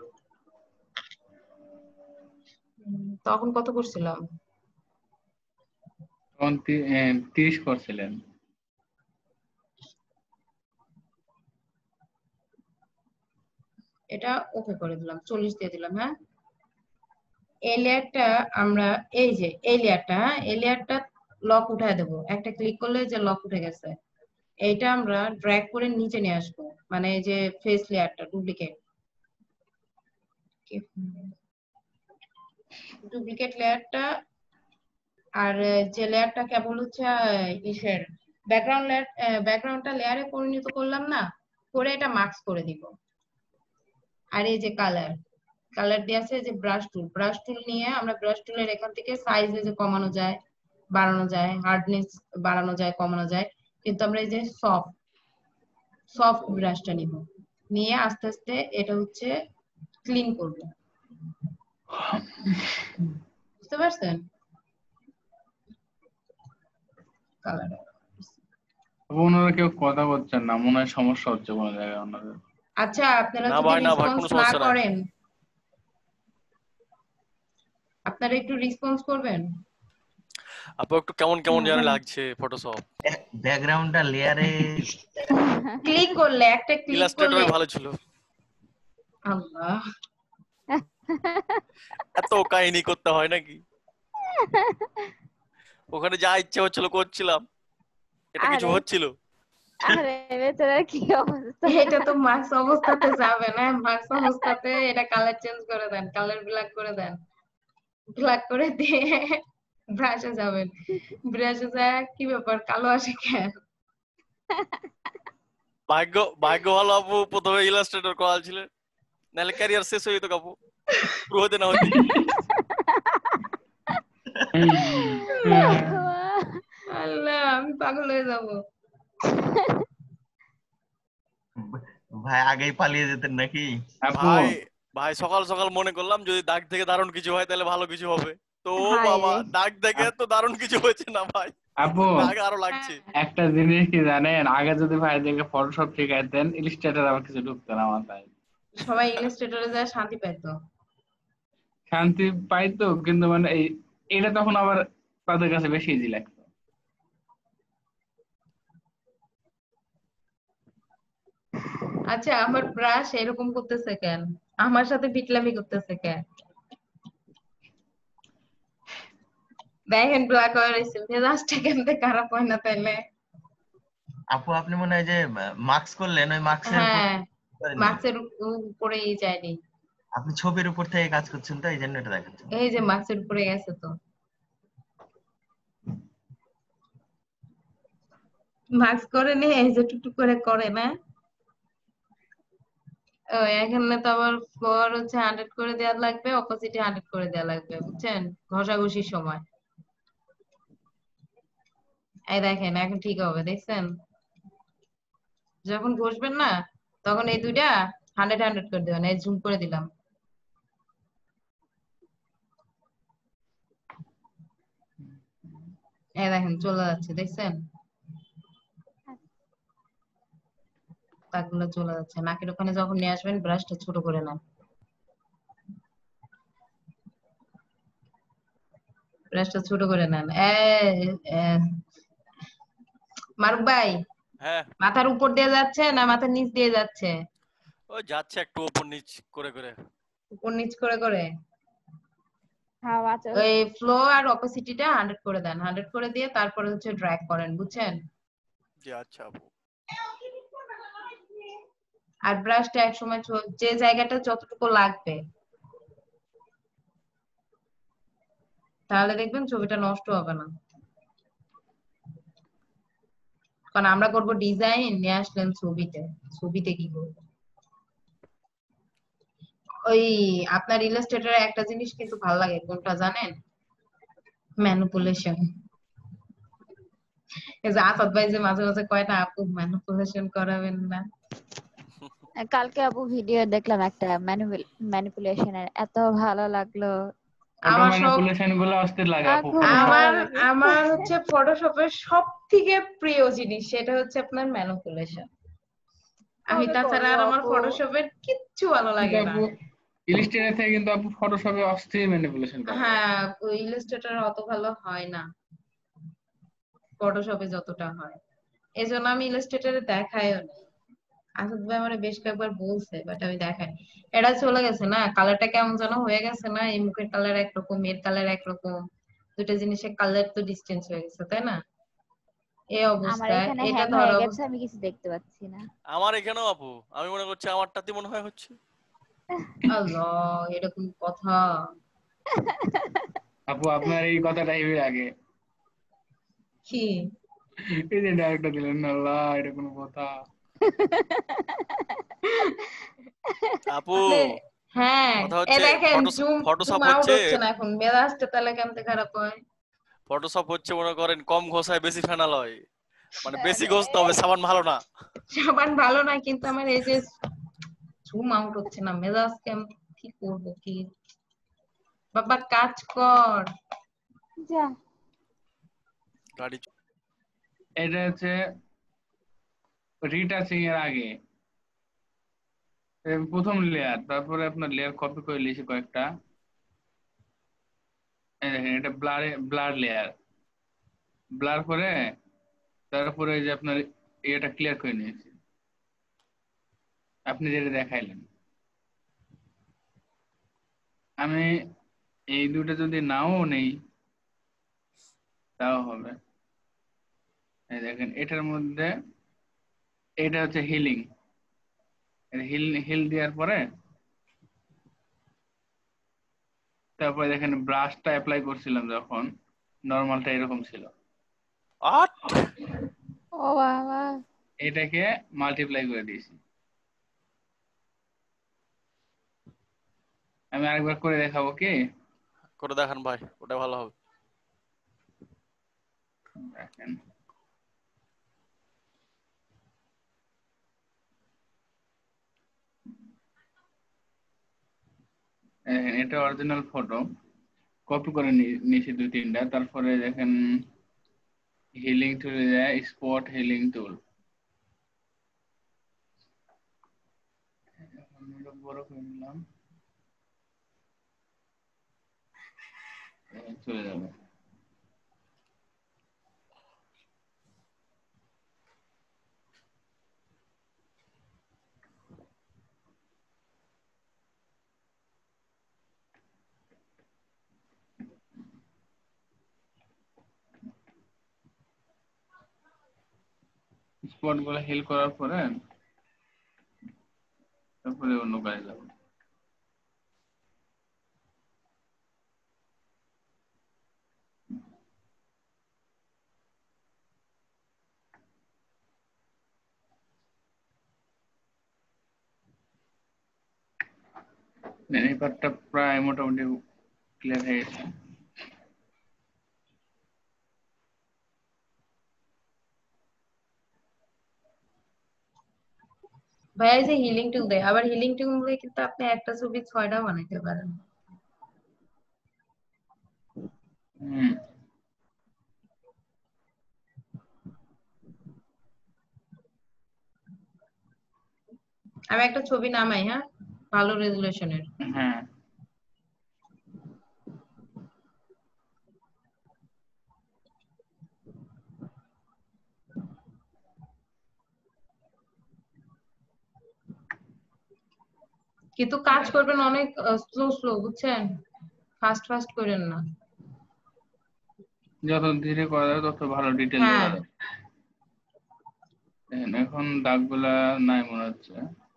তখন কত করছিলাম? তখন তি- এ, তিরিশ করছিলেন। এটা ওকে করে দিলাম, চল্লিশ দিয়ে দিলাম। হ্যাঁ এই লেয়ারটা আমরা এই যে এই লেয়ারটা, হ্যাঁ এই লেয়ারটা লক উঠায় দেবো, একটা ক্লিক করলে যে লক উঠে গেছে, এইটা আমরা ড্র্যাগ করে নিচে নিয়ে আসবো, মানে এই যে ফেস লেয়ারটা ডুপ্লিকেট, ডুপ্লিকেট লেয়ারটা আর যে লেয়ারটা কেবল হচ্ছে আহ, ইসের ব্যাকগ্রাউন্ড লেয়ার, ব্যাকগ্রাউন্ডটা লেয়ারে পরিণত করলাম না, করে এটা মার্কস করে দিব। আর এই যে কালার, কালার দিয়ে আছে যে ব্রাশ টুল, ব্রাশ টুল নিয়ে আমরা ব্রাশ টুলের এখান থেকে সাইজে যে কমানো যায় বাড়ানো যায়, হার্ডনেস বাড়ানো যায় কমানো যায়, কিন্তু আমরা এই যে সফট সফট ব্রাশটা নিব, নিয়ে আস্তে আস্তে এটা হচ্ছে ক্লিন করব, বুঝতে পারছেন? কালার ওনারা কেউ কথা বলছেন না, মনে হয় সমস্যা হচ্ছে কোনো জায়গায় ওনাদের। আচ্ছা আপনারা না যদি ভাই, না ভাই, রেসপন্স কোনো না সমস্যা নাই। করেন, আপনারা একটু রেসপন্স করবেন। আপু একটু কেমন কেমন যেন লাগছে ফটোশপ, ব্যাকগ্রাউন্ডটা লেয়ারে ক্লিক করলে একটা ক্লিক করলে ইলাস্ট্রেটর ভালো ছিল। আল্লাহ এত কাহিনী করতে হয় নাকি? ওখানে যা ইচ্ছে হচ্ছিল করছিলাম, এটা কিছু আরে হচ্ছিল? আরে বেচারার কি অবস্থা। এটা তো মার্কস অবস্থাতে যাবে না, মার্কস অবস্থাতে এটা কালার চেঞ্জ করে দেন, কালার ব্ল্যাক করে দেন, ব্ল্যাক করে দিয়ে ব্রাশে যাবেন, ব্রাশে যায় কি ব্যাপার কালো আসে কেন? ভাগ্য ভাগ্য ভালো আপু প্রথমে ইলাস্ট্রেটর করা ছিল, নাহলে ক্যারিয়ার শেষ হয়ে যেত আপু, পুরো হতে না হতে। আল্লাহ আমি পাগল হয়ে যাব। ভাই আগেই পালিয়ে যেতেন নাকি? আপু ভাই ভাই সকাল সকাল মনে করলাম যদি দাগ থেকে দারুণ কিছু হয় তাহলে ভালো কিছু হবে, তো ও হায় বাবা রে। দাগ থেকে তো দারুণ কিছু হয়েছে না ভাই, আপু দাগ আরো লাগছে। একটা জিনিস কি জানেন, আগে যদি ভাই দেখে ফটোশপ শিখাইতেন ইলাস্ট্রেটর আবার কিছু ঢুকতো না মাথায়। সবাই ইলাস্ট্রেটরে যায় শান্তি পাইতো। শান্তি পাইতো, কিন্তু মানে এই এটা তখন আবার তাদের কাছে বেশি ইজি লাগতো। আচ্ছা আমার ব্রাশ এরকম করতেছে কেন, আমার সাথে বিটলামি করতেছে কেন? দেখেন ব্ল্যাক হয়ে রয়েছে, মেজাজটা কেমনে খারাপ হয় না তাইলে? আপু আপনি মনে হয় যে মার্কস করলেন, ওই মার্কসের উপর হ্যাঁ করেননি। মার্কসের উপরেই যায়নি, আপনি ছবির উপর থেকে কাজ করছেন তো, এই জন্য এটা দেখাচ্ছেন। এই যে মার্কসের উপরে গেছে তো। মার্কস করে নে, এই যে টুকটুক করে করে না। ও এখানে তো আবার ফ্লোর হচ্ছে হান্ড্রেড করে দেওয়া লাগবে, অপোজিটে হান্ড্রেড করে দেওয়া লাগবে, বুঝছেন, ঘষাঘষির সময়। এই দেখেন এখন ঠিক হবে, দেখছেন? যখন ঘষবেন না তখন এই দুইটা হান্ড্রেড হান্ড্রেড করে দেবেন, এই জুম করে দিলাম। এই দেখেন চলে যাচ্ছে, দেখছেন? দাগগুলো চলে যাচ্ছে। নাকের ওখানে যখন নিয়ে আসবেন ব্রাশটা ছোট করে নেন, ব্রাশটা ছোট করে নেন। এ এ, মারুফ ভাই, হ্যাঁ, মাথার উপর দিয়ে যাচ্ছে না মাথার নিচ দিয়ে যাচ্ছে? ওই যাচ্ছে একটু ওপর নিচ করে করে। উপর নিচ করে করে। হাওয়া চল ওই ফ্লো আর অপোসিটিটা হান্ড্রেড করে দেন, হান্ড্রেড করে দিয়ে তারপরে হচ্ছে ড্র্যাগ করেন, বুঝছেন? জি আচ্ছা আপু। আর ব্রাশটা একসময় ছ- যে জায়গাটা যতটুকু লাগবে, তাহলে দেখবেন ছবিটা নষ্ট হবে না। কারণ আমরা করব ডিজাইন, নিয়ে আসলেন ছবিতে, ছবিতে কি করবো? ওই আপনার ইলাস্ট্রেটরে একটা জিনিস কিন্তু ভালো লাগে, কোনটা জানেন? ম্যানিপুলেশন। এই যে আসাদ ভাই যে মাঝে মাঝে কয় না, আপু ম্যানিপুলেশন করাবেন না। কালকে আপু ভিডিও দেখলাম একটা ম্যানিপুলেশনের, এত ভালো লাগলো। অটো আমার সব ম্যানিপুলেশন গুলো অস্থির লাগে আমার আপু খুব ফটোশপ। ভালো আমার লাগে। আমার হচ্ছে ফটোশপের সব থেকে প্রিয় জিনিস সেটা হচ্ছে আপনার ম্যানিপুলেশন। আমি কবে তাছাড়া করবো আর আমার আপু? ফটোশপের কিচ্ছু ভালো কিন্তু লাগে না। আপু ইলিস্ট্রেটর থেকে কিন্তু আপু ফটোশপে অস্থির ম্যানিপুলেশন করা যায়। হ্যাঁ ওই ইলাস্ট্রেটর অত ভালো হয় না ফটোশপে যতটা হয়, এই জন্য আমি ইলাস্ট্রেটরে দেখাইও নাই। আসাদ ভাই আমার বেশ কয়েকবার বলছে, বাট আমি দেখাই। এটা চলে গেছে না, কালারটা কেমন যেন হয়ে গেছে না, এই মুখের কালার একরকম, এর কালার একরকম, দুটা জিনিসের কালার তো ডিস্টেন্স হয়ে গেছে, তাই না? এই আমার অবস্থায় এখানে এটা হ্যাং হয়ে ধরা গেছে, অবস্থা। আমি কিছু দেখতে পাচ্ছি না। আমার এখানেও আপু, আমি মনে করছি আমারটাতে মনে হয় হচ্ছে। আল্লাহ, এরকম কথা? আপু আপনার এই কথাটা হেভি লাগে। কি? এই যে ডাইরেক্টর দিলেন না, আল্লাহ এটা কোনো কথা? আপু আপনি, হ্যাঁ, কথা এ হচ্ছে দেখেন Photoshop zoom zoom Photoshop out হচ্ছে হচ্ছে না এখন, মেজাজটা তাহলে কেমতে খারাপ হয়? ফটোশপ হচ্ছে মনে করেন কম ঘষায় বেশি ফেনাল হয়, মানে বেশি ঘষতে হবে, সাবান ভালো না। সাবান ভালো না, কিন্তু আমার এই যে জুম আউট হচ্ছে না, মেজাজ কেম, কি করবো কি? বাবা কাজ কর। যা গাড়ি চ- এটা হচ্ছে রিটাচিং এর আগে এ প্রথম লেয়ার, তারপরে আপনার লেয়ার কপি করে নিয়েছি কয়েকটা। এই দেখেন এটা ব্লার ব্লার লেয়ার, ব্লার করে তারপরে এই যে আপনার এটা ক্লিয়ার করে নিয়েছি, আপনি যেটা দেখাইলেন। আমি এই দুটো যদি নাও নেই তাও হবে। এই দেখেন এটার মধ্যে এটা হচ্ছে হিলিং, হিল হিল দেওয়ার পরে তারপরে দেখেন ব্রাশটা অ্যাপ্লাই করছিলাম যখন, নর্মালটা এরকম ছিল, আট ও বাবা, এটাকে মাল্টিপ্লাই করে দিয়েছি। আমি আরেকবার করে দেখাবো কি? করে দেখান ভাই, ওটা ভালো হবে। দেখেন দেখেন এটা অরিজিনাল ফটো, কপি করে নি- নিয়েছি দুই তিনটা, তারপরে দেখেন হিলিং টুলে যায়, স্পট হিলিং টুল, বড় করে নিলাম, এই চলে যাবে। স্পট গুলো হিল করার পরে তারপরে অন্য কাজে যাবো। এই পার্টটা প্রায় মোটামুটি ক্লিয়ার হয়ে গেছে। ভাইয়া এই যে হিলিং টুল দেয়, আবার হিলিং টুল দিয়ে কিন্তু আপনি একটা ছবি ছয়টা বানাইতে পারেন। হুম আমি একটা ছবি নামাই, হ্যাঁ, ভালো রেজুলেশনের। হ্যাঁ কিন্তু কাজ করবেন অনেক স্লো স্লো, বুঝছেন, ফাস্ট ফাস্ট করেন না। যত ধীরে করা যাবে তত ভালো ডিটেল হ্যাঁ ধরা যাবে। দেখেন এখন দাগগুলা নাই মনে হচ্ছে।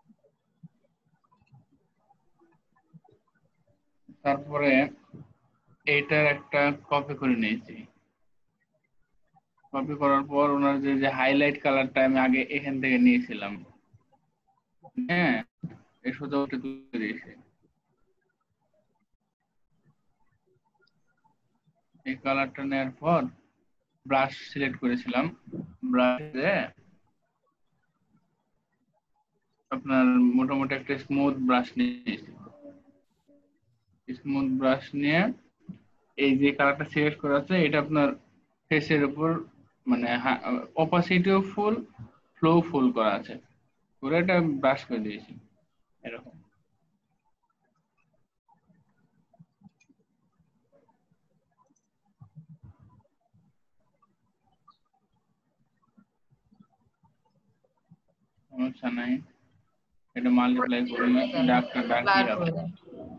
তারপরে এইটার একটা কপি করে নিয়েছি। কপি করার পর ওনার যে যে হাইলাইট কালারটা আমি আগে এখান থেকে নিয়েছিলাম, হ্যাঁ, এই সোজা উঠে তুলে দিয়েছি। এই কালারটা নেওয়ার পর ব্রাশ সিলেক্ট করেছিলাম, ব্রাশে আপনার মোটামুটি একটা স্মুথ ব্রাশ নিয়েছি। স্মুথ ব্রাশ নিয়ে এই যে কালারটা সিলেক্ট করা আছে এটা আপনার ফেসের উপর মানে অপাসিটিও ফুল, ফ্লো ফুল করা আছে, পুরো এটা ব্রাশ করে দিয়েছি এরকম। সমস্যা নাই, এটা মাল্টিপ্লাই করি, ডাকটা ডাকি ব্লার হবে। করে দেন।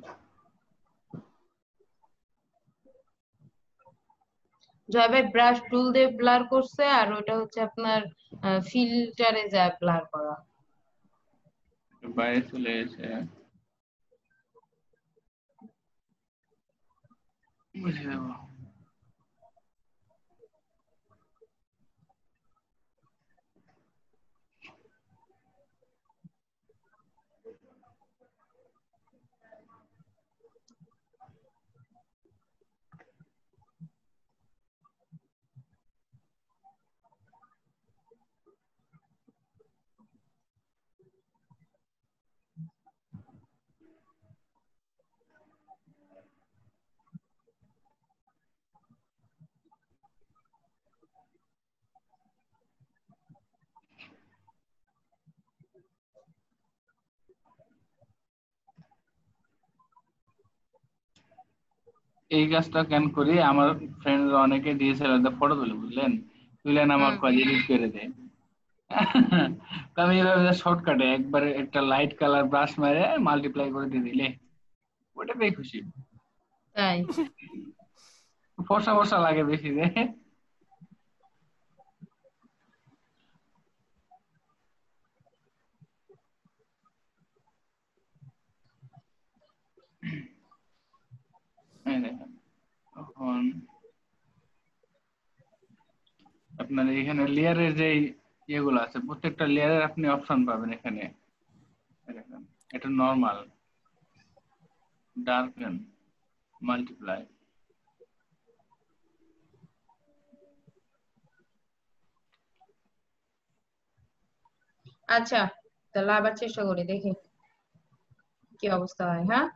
জয় ভাই ব্রাশ টুল দিয়ে ব্লার করছে, আর ওটা হচ্ছে আপনার ফিল্টারে যায় ব্লার করা। বাইরে চলে এসে বুঝে দেবো। এই কাজটা কেন করি, আমার ফ্রেন্ড অনেকে ডিএসএলআর দিয়ে ফটো তুলে, বুঝলেন, তুলে আমার হুম। কাজ এডিট করে দেয়। তো আমি এভাবে শর্টকাটে একবারে একটা লাইট কালার ব্রাশ মারে মাল্টিপ্লাই করে দিয়ে দিলে ওটা পেয়ে খুশি। তাই ফর্সা ফর্সা লাগে বেশি রে। এই দেখেন এখন আপনার এখানে লেয়ারের যে ইয়েগুলো আছে প্রত্যেকটা লেয়ারের আপনি অপশন পাবেন এখানে। এই দেখেন এটা নরমাল, ডার্কেন, মাল্টিপ্লাই। আচ্ছা, তাহলে আবার চেষ্টা করি, দেখি কি অবস্থা হয়। হ্যাঁ,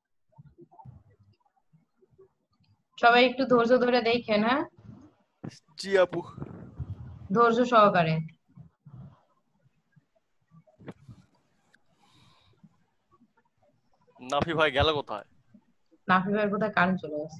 সবাই একটু ধৈর্য ধরে দেখেন। হ্যাঁ। জি আপু। ধৈর্য সহকারে। নাফি ভাই গেল কোথায়? নাফি ভাইয়ের কোথায় কারেন্ট চলে গেছে।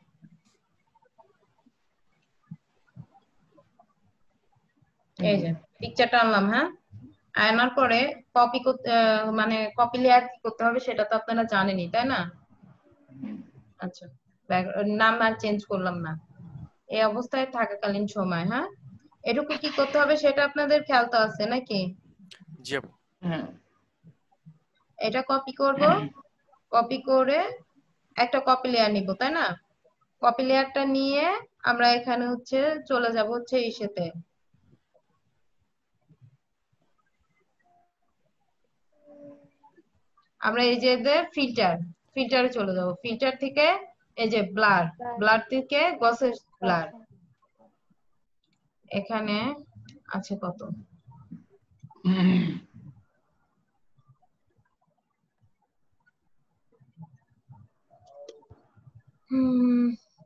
এই যে পিকচারটা আনলাম, হ্যাঁ আনার পরে কপি করতে আহ, মানে কপি লেয়ার কি করতে হবে সেটা তো আপনারা জানেনই তাই না? আচ্ছা, ব্যাক- নাম আর চেঞ্জ করলাম না। এই অবস্থায় থাকাকালীন সময়, হ্যাঁ এটুকু কি করতে হবে সেটা আপনাদের খেয়াল তো আছে নাকি? জি আপু। হ্যাঁ এটা কপি করব, কপি করে একটা কপি লেয়ার নিব তাই না? কপি লেয়ারটা নিয়ে আমরা এখানে হচ্ছে চলে যাব হচ্ছে ইসেতে, আমরা এই যে ফিল্টার, ফিল্টারে চলে যাব। ফিল্টার থেকে এই যে ব্লার, ব্লার থেকে গসের ব্লার, এখানে আছে কত, হুম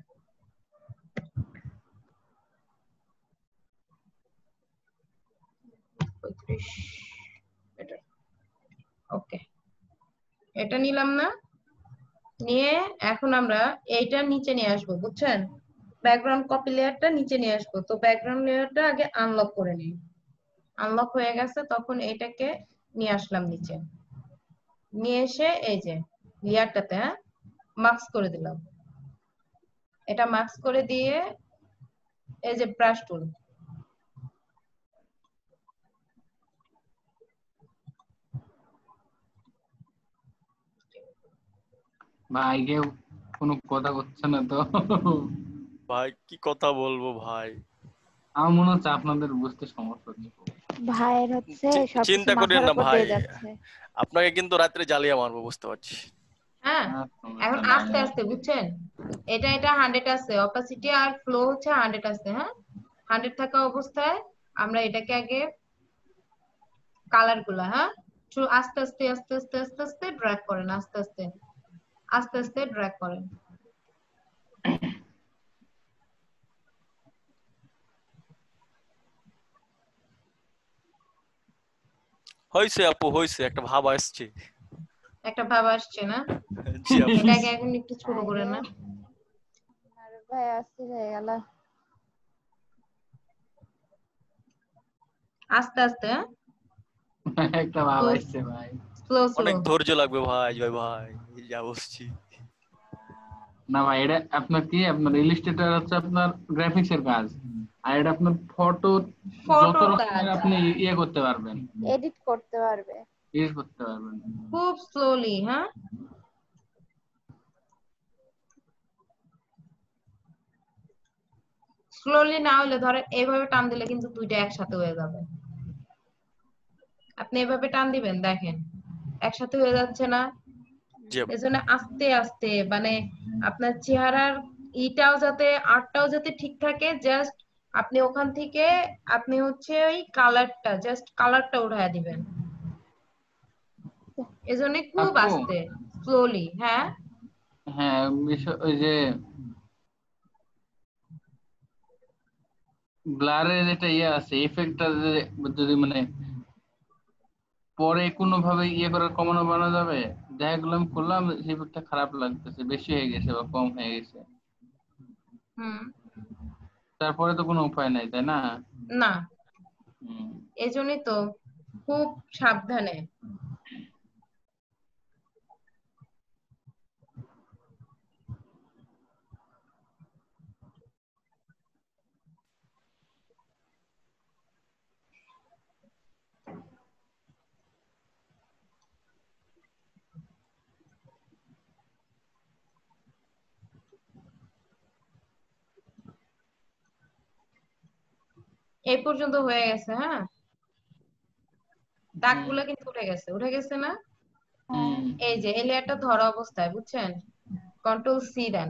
পঁয়ত্রিশ, এটা ওকে, এটা নিলাম না, নিয়ে এখন আমরা এইটা নিচে নিয়ে আসবো বুঝছেন, ব্যাকগ্রাউন্ড কপি লেয়ারটা নিচে নিয়ে আসবো। তো ব্যাকগ্রাউন্ড লেয়ারটা আগে আনলক করে নিই, আনলক হয়ে গেছে তখন এইটাকে নিয়ে আসলাম নিচে, নিয়ে এসে এই যে লেয়ারটাতে হ্যাঁ মার্কস করে দিলাম। এটা মার্কস করে দিয়ে এই যে ব্রাশ টুল, ভাই কেউ কোনো কথা করছে না তো? ভাই কি কথা বলবো ভাই, আমার মনে হচ্ছে আপনাদের বুঝতে সমস্যা হচ্ছে। ভাইয়ের হচ্ছে চি- সবকিছু চিন্তা করেন মাথার না উপর ভাই, দিয়ে যাচ্ছে। আপনাকে কিন্তু রাত্রে জ্বালিয়ে মারবো বুঝতে পারছি। হ্যাঁ আর সমস্যা এখন নাই আস্তে আর আস্তে কি। বুঝছেন, এটা এটা হান্ড্রেড আছে, অপাসিটি আর ফ্লো হচ্ছে হান্ড্রেড আছে, হ্যাঁ হান্ড্রেড থাকা অবস্থায় আমরা এটাকে আগে কালার গুলা, হ্যাঁ শুধু আস্তে আস্তে আস্তে আস্তে আস্তে আস্তে ড্র্যাগ করেন, আস্তে আস্তে আস্তে আস্তে ড্র্যাগ করেন। হয়েছে আপু হয়েছে, একটা ভাব আসছে। একটা ভাব আসছে না? জি আপু। এটাকে এখন একটু ছোট করে না, আর ভাই অস্থির হয়ে গেল। আস্তে আস্তে, হ্যাঁ একটা ভাব আসছে ভাই। Slow slow. অনেক ধৈর্য লাগবে ভাই, জয় ভাই এই যা বসছি। না ভাই এটা আপনার কি আপনার ইলিস্ট্রেটর হচ্ছে আপনার গ্রাফিক্স এর কাজ, আর এটা আপনার ফটো যত ফটোর কাজ রকমের আপনি ইয়ে করতে পারবেন, এডিট করতে পারবে। ইউজ করতে পারবেন। খুব স্লোলি, হ্যাঁ স্লোলি না হলে ধরেন এইভাবে টান দিলে কিন্তু দুইটা একসাথে হয়ে যাবে। আপনি এভাবে টান দিবেন দেখেন একসাথে হয়ে যাচ্ছে না, জি আপু। এজন্য আস্তে আস্তে মানে আপনার চেহারার ইটাও যাতে আর্টটাও যাতে ঠিক থাকে, জাস্ট আপনি ওখান থেকে আপনি হচ্ছে ওই কালারটা জাস্ট কালারটা উঠায় দিবেন, এজন্য খুব আপু আস্তে স্লোলি। হ্যাঁ হ্যাঁ বিষয় ওই যে ব্লারের যেটা ইয়ে আছে ইফেক্টটা যদি মানে পরে কোনো ভাবে ইয়ে করে কমানো বানানো যাবে, দেখা গেলো আমি করলাম ইফেক্টটা খারাপ লাগতেছে, বেশি হয়ে গেছে বা কম হয়ে গেছে, হুম তারপরে তো কোনো উপায় নাই তাই না? না, হুম। এজন্যই তো খুব সাবধানে। এই পর্যন্ত হয়ে গেছে, হ্যাঁ দাগগুলো কিন্তু উঠে গেছে, উঠে গেছে না? হ্যাঁ হুম। এই যে এই লেয়ারটা ধরা অবস্থায় বুঝছেন, কন্ট্রোল সি দেন,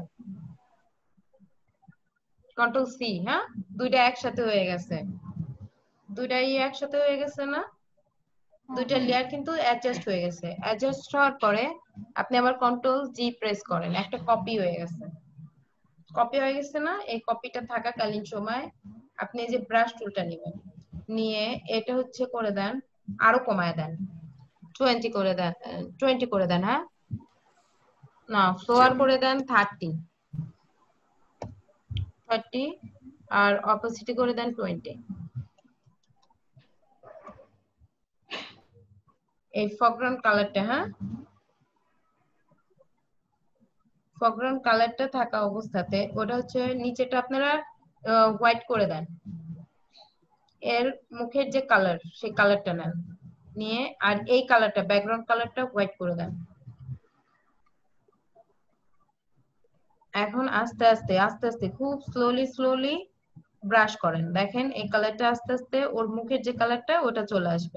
কন্ট্রোল সি, হ্যাঁ দুইটা একসাথে হয়ে গেছে, দুইটাই একসাথে হয়ে গেছে না? দুইটা লেয়ার কিন্তু অ্যাডজাস্ট হয়ে গেছে, অ্যাডজাস্ট হওয়ার পরে আপনি আবার কন্ট্রোল জি প্রেস করেন, একটা কপি হয়ে গেছে। কপি হয়ে গেছে না? এই কপিটা থাকাকালীন সময় আপনি এই যে ব্রাশ টুলটা নেবেন, নিয়ে এটা হচ্ছে করে দেন, আরো কমায় দেন, টোয়েন্টি করে দেন, টোয়েন্টি করে দেন, হ্যাঁ না ফ্লোয়ার করে দেন থার্টি, থার্টি আর অপোসিটি করে দেন টোয়েন্টি। এই ফরগ্রাউন্ড কালারটা, হ্যাঁ ফরগ্রাউন্ড কালারটা থাকা অবস্থাতে ওটা হচ্ছে নিচেটা আপনারা হোয়াইট করে দেন, এর মুখের যে কালার সেই কালারটা নেন, নিয়ে আর এই কালারটা ব্যাকগ্রাউন্ড কালারটা হোয়াইট করে দেন। এখন আস্তে আস্তে আস্তে আস্তে খুব স্লোলি স্লোলি ব্রাশ করেন, দেখেন এই কালারটা আস্তে আস্তে ওর মুখের যে কালারটা ওটা চলে আসবে।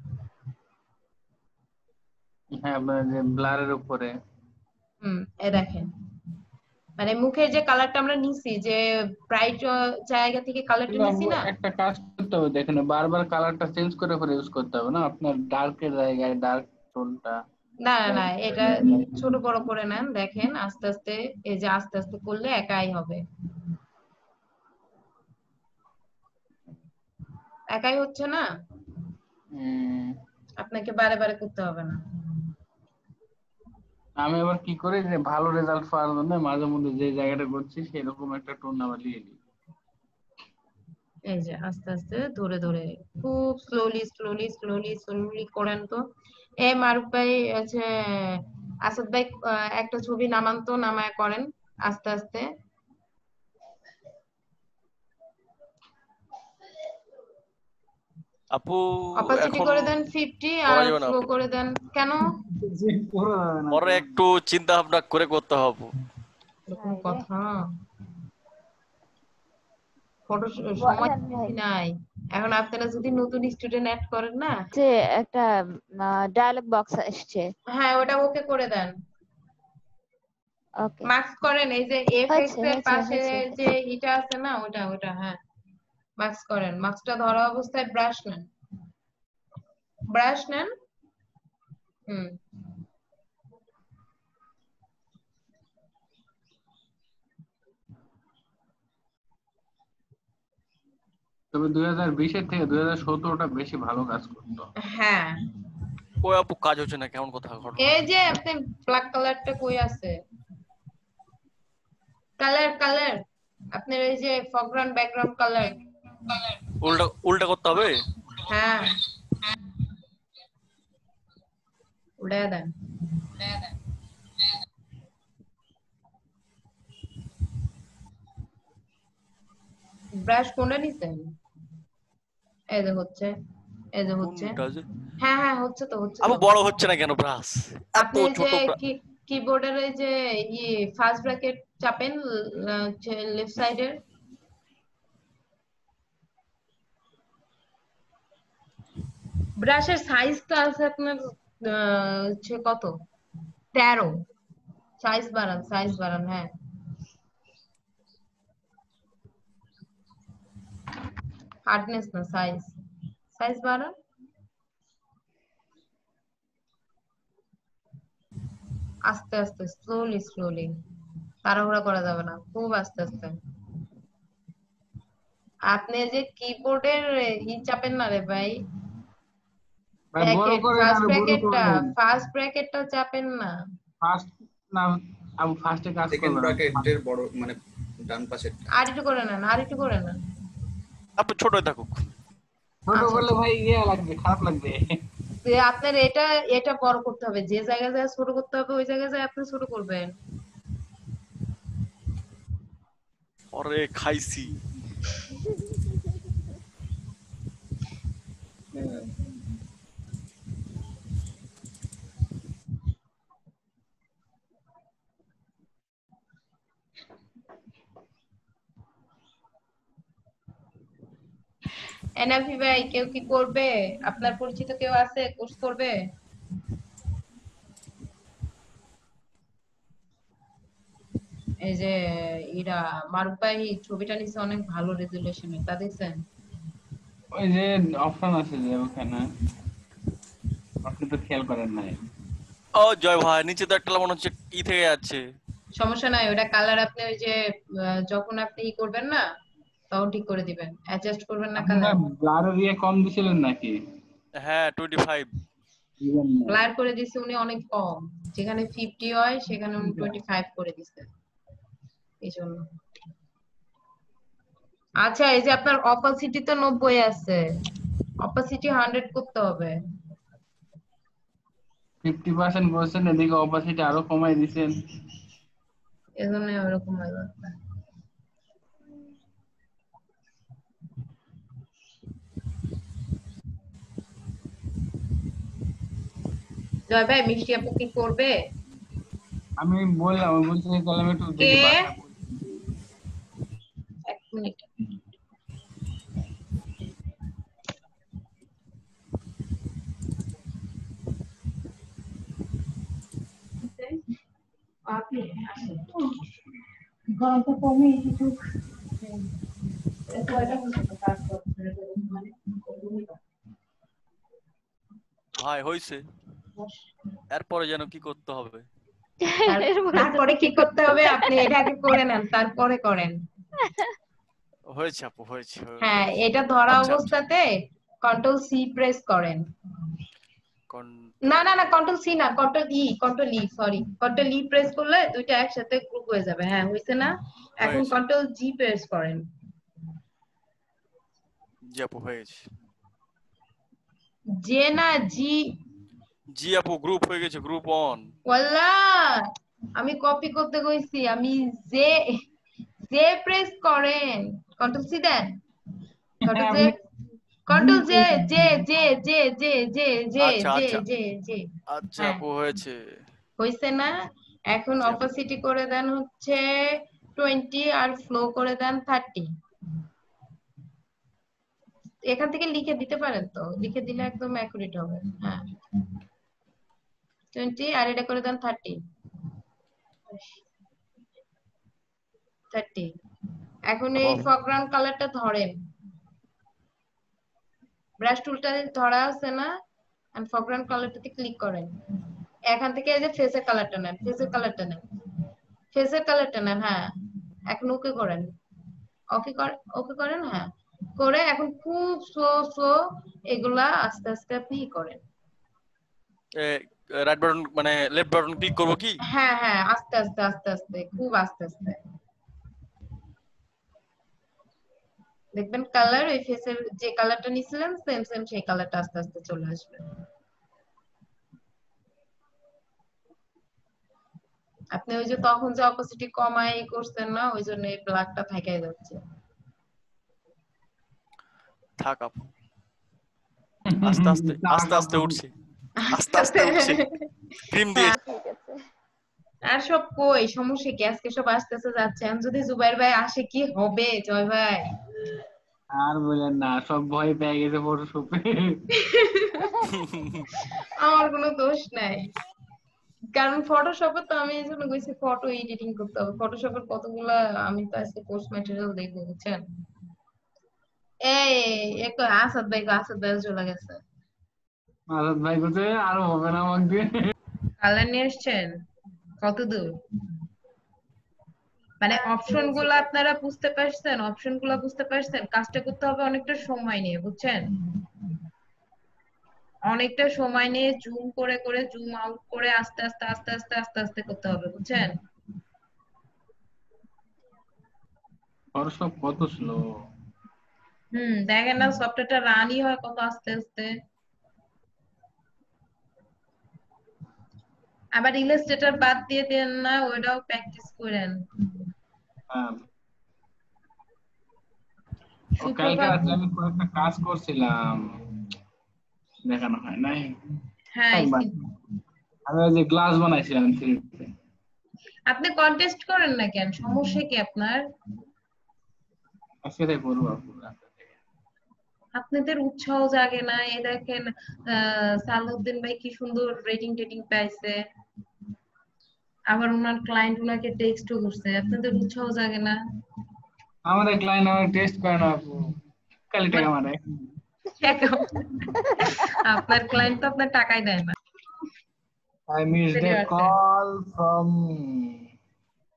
হ্যাঁ আপনার যে ব্লারের উপরে হুম এ দেখেন মানে মুখের যে কালারটা আমরা নিছি, যে ব্রাইট জায়গা থেকে কালারটা কিন্তু নিছি আপু না, একটা কাজ করতে হবে, দেখেন বারবার কালারটা চেঞ্জ করে করে ইউজ করতে হবে না, আপনার ডার্কের জায়গায় ডার্ক টোনটা। না না না এটা ছোট বড় করে নেন, দেখেন আস্তে আস্তে এই যে আস্তে আস্তে করলে একাই হবে, একাই হচ্ছে না, আপনাকে বারে বারে করতে হবে না। আমি আবার কি করি যে ভালো রেজাল্ট পাওয়ার জন্য মাঝে মধ্যে যে জায়গাটা করছি সেরকম একটা টোন আবার দিয়ে দিই। এই যে আস্তে আস্তে ধরে ধরে খুব স্লোলি স্লোলি স্লোলি স্লোলি করেন তো। এ মারুফ ভাই আছে, আসাদ ভাই আহ, একটা ছবি নামান তো, নামায় করেন আস্তে আস্তে। আপু অপাসিটি এখন করে দেন ফিফটি করা আর যাবে না ফ্লো আপু, করে দেন। কেন? পরে একটু চিন্তা ভাবনা করে করতে হবে। এরকম কথা, ফটো সময় বলেন ভাই। বেশি নাই এখন, আপনারা যদি নতুন স্টুডেন্ট অ্যাড করেন না, যে একটা ডায়ালগ বক্স আসছে, হ্যাঁ ওটা ওকে করে দেন, ওকে মার্কস করেন এই যে এফএক্স হয়েছে এর হয়েছে পাশে হয়েছে। যে এটা আছে না ওটা ওটা হ্যাঁ মার্কস করেন, মার্কসটা ধরা অবস্থায় ব্রাশ নেন, ব্রাশ নেন। হুম তবে দুই হাজার বিশের থেকে দুই হাজার সতেরোটা বেশি ভালো কাজ করতো। হ্যাঁ কই আপু কাজ হচ্ছে না, কেমন কথা ঘটনা? এই যে আপনি ব্ল্যাক কালারটা কই আছে, কালার কালার আপনার এই যে ফরগ্রাউন্ড ব্যাকগ্রাউন্ড কালার, উল্টা উল্টা করতে হবে। হ্যাঁ উড়ে দেন। ব্রাশ কোনটা নিছেন? এই যে হচ্ছে, এই যে হচ্ছে, কোনটা যে হ্যাঁ হ্যাঁ হচ্ছে তো হচ্ছে আপু তো। বড় হচ্ছে না কেন ব্রাশ? এত আপনি যে ছোট ব্রাশ। কি কিবোর্ডের এই যে ই ফার্স্ট ব্র্যাকেট চাপেন লেফট সাইডের, ব্রাশের সাইজটা আছে আপনার আহ, হচ্ছে কত, তেরো, সাইজ বাড়ান সাইজ বাড়ান, হ্যাঁ হার্ডনেস না সাইজ, সাইজ বাড়ান। আস্তে আস্তে স্লোলি স্লোলি, তাড়াহুড়া করা যাবে না, খুব আস্তে আস্তে। আপনি যে কিবোর্ডের ই চাপেন না রে ভাই, ভাই বড় ব্র্যাকেট করেন ফার্স্ট আর বড় ব্র্যাকেটটা, করেন। ফার্স্ট ব্র্যাকেটটা চাপেন না। ফার্স্ট না আপু ফার্স্টে কাজ সেকেন্ড করবে না। ব্র্যাকেটের বড় মানে ডান পাশের আর একটু করে নেন, আর একটু করে নেন। আপু ছোটই থাকুক। ছোট আচ্ছা। করলে ভাই ইয়ে লাগবে, খারাপ লাগবে। যে আপনার এটা এটা বড় করতে হবে, যে জায়গায় যায় ছোট করতে হবে ওই জায়গায় যায় আপনি ছোট করবেন। পরে খাইছি। এনাফি ভাই কেউ কি করবে? আপনার পরিচিত কেউ আছে কোর্স করবে? এই যে এরা মারুফ ভাই ছবিটা নিছে অনেক ভালো রেজুলেশনে, তা দেখছেন? ওই যে অপশন আছে যে ওখানে, আপনি তো খেয়াল করেন নাই। ও জয় ভাই, নিচে তো একটা মনে হচ্ছে ই থেকে যাচ্ছে, সমস্যা নাই, ওটা কালার আপনি ওই যে আহ, যখন আপনি ই করবেন না তখন ঠিক করে দিবেন, অ্যাডজাস্ট করবেন না আপনারা কালার। ব্লারের ইয়ে কম দিছিলেন নাকি? হ্যাঁ টোয়েন্টি ফাইভ। দিবেন না। ব্লার করে দিছে উনি অনেক কম, যেখানে ফিফটি হয় সেখানে উনি টোয়েন্টি ফাইভ করে দিছে এই জন্য। আচ্ছা এই যে আপনার অপাসিটি তো নব্বই আছে, অপাসিটি হান্ড্রেড করতে হবে। ফিফটি পার্সেন্ট বলছেন, এদিকে অপাসিটি আরো কমাই দিছেন। এজন্য ওরকম হয়ে যাচ্ছে। জয় ভাই মিষ্টি আপু কি করবে? আমি বললাম, আমি বলছি যে তাহলে আমি একটু কে? দেখি বাসা বলি। এক মিনিট। গরমটা কমে কিছু ভাই হইছে, এরপরে যেন কি করতে হবে? তারপরে কি করতে হবে আপনি এটা আগে করে নেন, তারপরে করেন। হয়েছে আপু হয়েছে। হ্যাঁ এটা ধরা আচ্ছা, অবস্থাতে কন্ট্রোল সি প্রেস করেন। কোন- না না না কন্ট্রোল সি না, control E, control E sorry, control E press করলে দুইটা একসাথে গ্রুপ হয়ে যাবে। হ্যাঁ হইছে না? এখন হয়েছে। কন্ট্রোল জি প্রেস করেন। জি আপু হয়েছে। জে না জি, জি আপু গ্রুপ হয়ে গেছে, গ্রুপ অন। ওয়াল্লাহ আমি কপি করতে কইছি, আমি জে জে প্রেস করেন, কন্ট্রোল সি দেন, control J, control J J J J J J J আচ্ছা জে আচ্ছা জে জে আচ্ছা হ্যাঁ আপু হয়েছে। হইছে না? এখন জি আপু। অপাসিটি করে দেন হচ্ছে টোয়েন্টি আর ফ্লো করে দেন থার্টি। এখান থেকে লিখে দিতে পারেন তো, লিখে দিলে একদম অ্যাকুরেট হবে। হ্যাঁ টোয়েন্টি আর এটা করে দেন থার্টি, থার্টি। এখন এই বাবা, ফরগ্রাউন্ড কালারটা ধরেন, ব্রাশ টুলটা ধরা আছে না, এন্ড ফরগ্রাউন্ড কালারটাতে ক্লিক করেন। এখান থেকে এই যে ফেসের কালারটা নেন, ফেসের কালারটা নেন, ফেসের কালারটা নেন। হ্যাঁ এখন ওকে করেন, ওকে করেন, ওকে করেন। হ্যাঁ করে এখন খুব স্লো স্লো এগুলা আস্তে আস্তে আপনি ই করেন। রাইট বাটন মানে লেফট বাটন ক্লিক করব কি? হ্যাঁ হ্যাঁ আস্তে আস্তে আস্তে আস্তে খুব আস্তে আস্তে দেখবেন কালার ওই ফেসের যে কালারটা নিছিলেন সেম সেম সেই কালারটা আস্তে আস্তে চলে আসবে। আপনি ওই যে তখন যে অপোসিটি কমাই করছেন না, ওই জন্য এই ব্ল্যাকটা থাকাই যাচ্ছে। থাক আপু, আস্তে আস্তে আস্তে আস্তে উঠছে, আস্তে আস্তে উঠছে ক্রিম দিয়ে। ঠিক আছে। আর সব কই সমস্যা কি, আজকে সব আস্তে আস্তে যাচ্ছে। আমি যদি জুবাইর ভাই আসে কি হবে জয় ভাই? আর বলেন না, সব ভয় পেয়ে গেছে ফটোশপে। আমার কোনো দোষ নাই, কারণ ফটোশপে তো আমি এই জন্য গেছি ফটো এডিটিং করতে হবে। ফটোশপের কতগুলা আমি তো আজকে পোস্ট ম্যাটেরিয়াল দেখবো বুঝছেন। এই একটু আসাদ ভাই, আসাদ ভাই চলে গেছে। আজাদ ভাই বলছে আর হবে না আমাকে দিয়ে। কালার নিয়ে এসছেন কত দূর? মানে অপশন গুলো আপনারা বুঝতে পারছেন, অপশন গুলো বুঝতে পারছেন। কাজটা করতে হবে অনেকটা সময় নিয়ে বুঝছেন, অনেকটা সময় নিয়ে জুম করে করে জুম আউট করে আস্তে আস্তে আস্তে আস্তে আস্তে আস্তে করতে হবে বুঝছেন। ফটোশপ কত স্লো। হুম দেখেন না সফটওয়্যারটা রানই হয় কত আস্তে আস্তে। আবার ইলাস্ট্রেটর বাদ দিয়ে দেন না, ওইটাও প্র্যাকটিস করেন। হ্যাঁ, ও কালকে শুক্রবার রাতে আমি কয়েকটা কাজ করছিলাম, দেখানো হয় নাই। হ্যাঁ একবার আমি ওই যে গ্লাস বানাইছিলাম থ্রি ডি। আপনি কন্টেস্ট করেন না কেন, সমস্যা কি আপনার? আজকে তাই করবো আপু। আপনাদের উৎসাহ জাগে না? এই দেখেন আহ সালাউদ্দিন ভাই কি সুন্দর রেটিং টেটিং পাইছে, আবার ওনার ক্লায়েন্ট ওনাকে টেক্সটও করছে, আপনাদের উৎসাহ জাগে না? আমাদের ক্লায়েন্ট আমার টেস্ট করে না আপু, খালি টাকা মারে। আপনার ক্লায়েন্ট তো আপনার টাকাই দেয় না। I missed বুঝতে a পারছেন? call from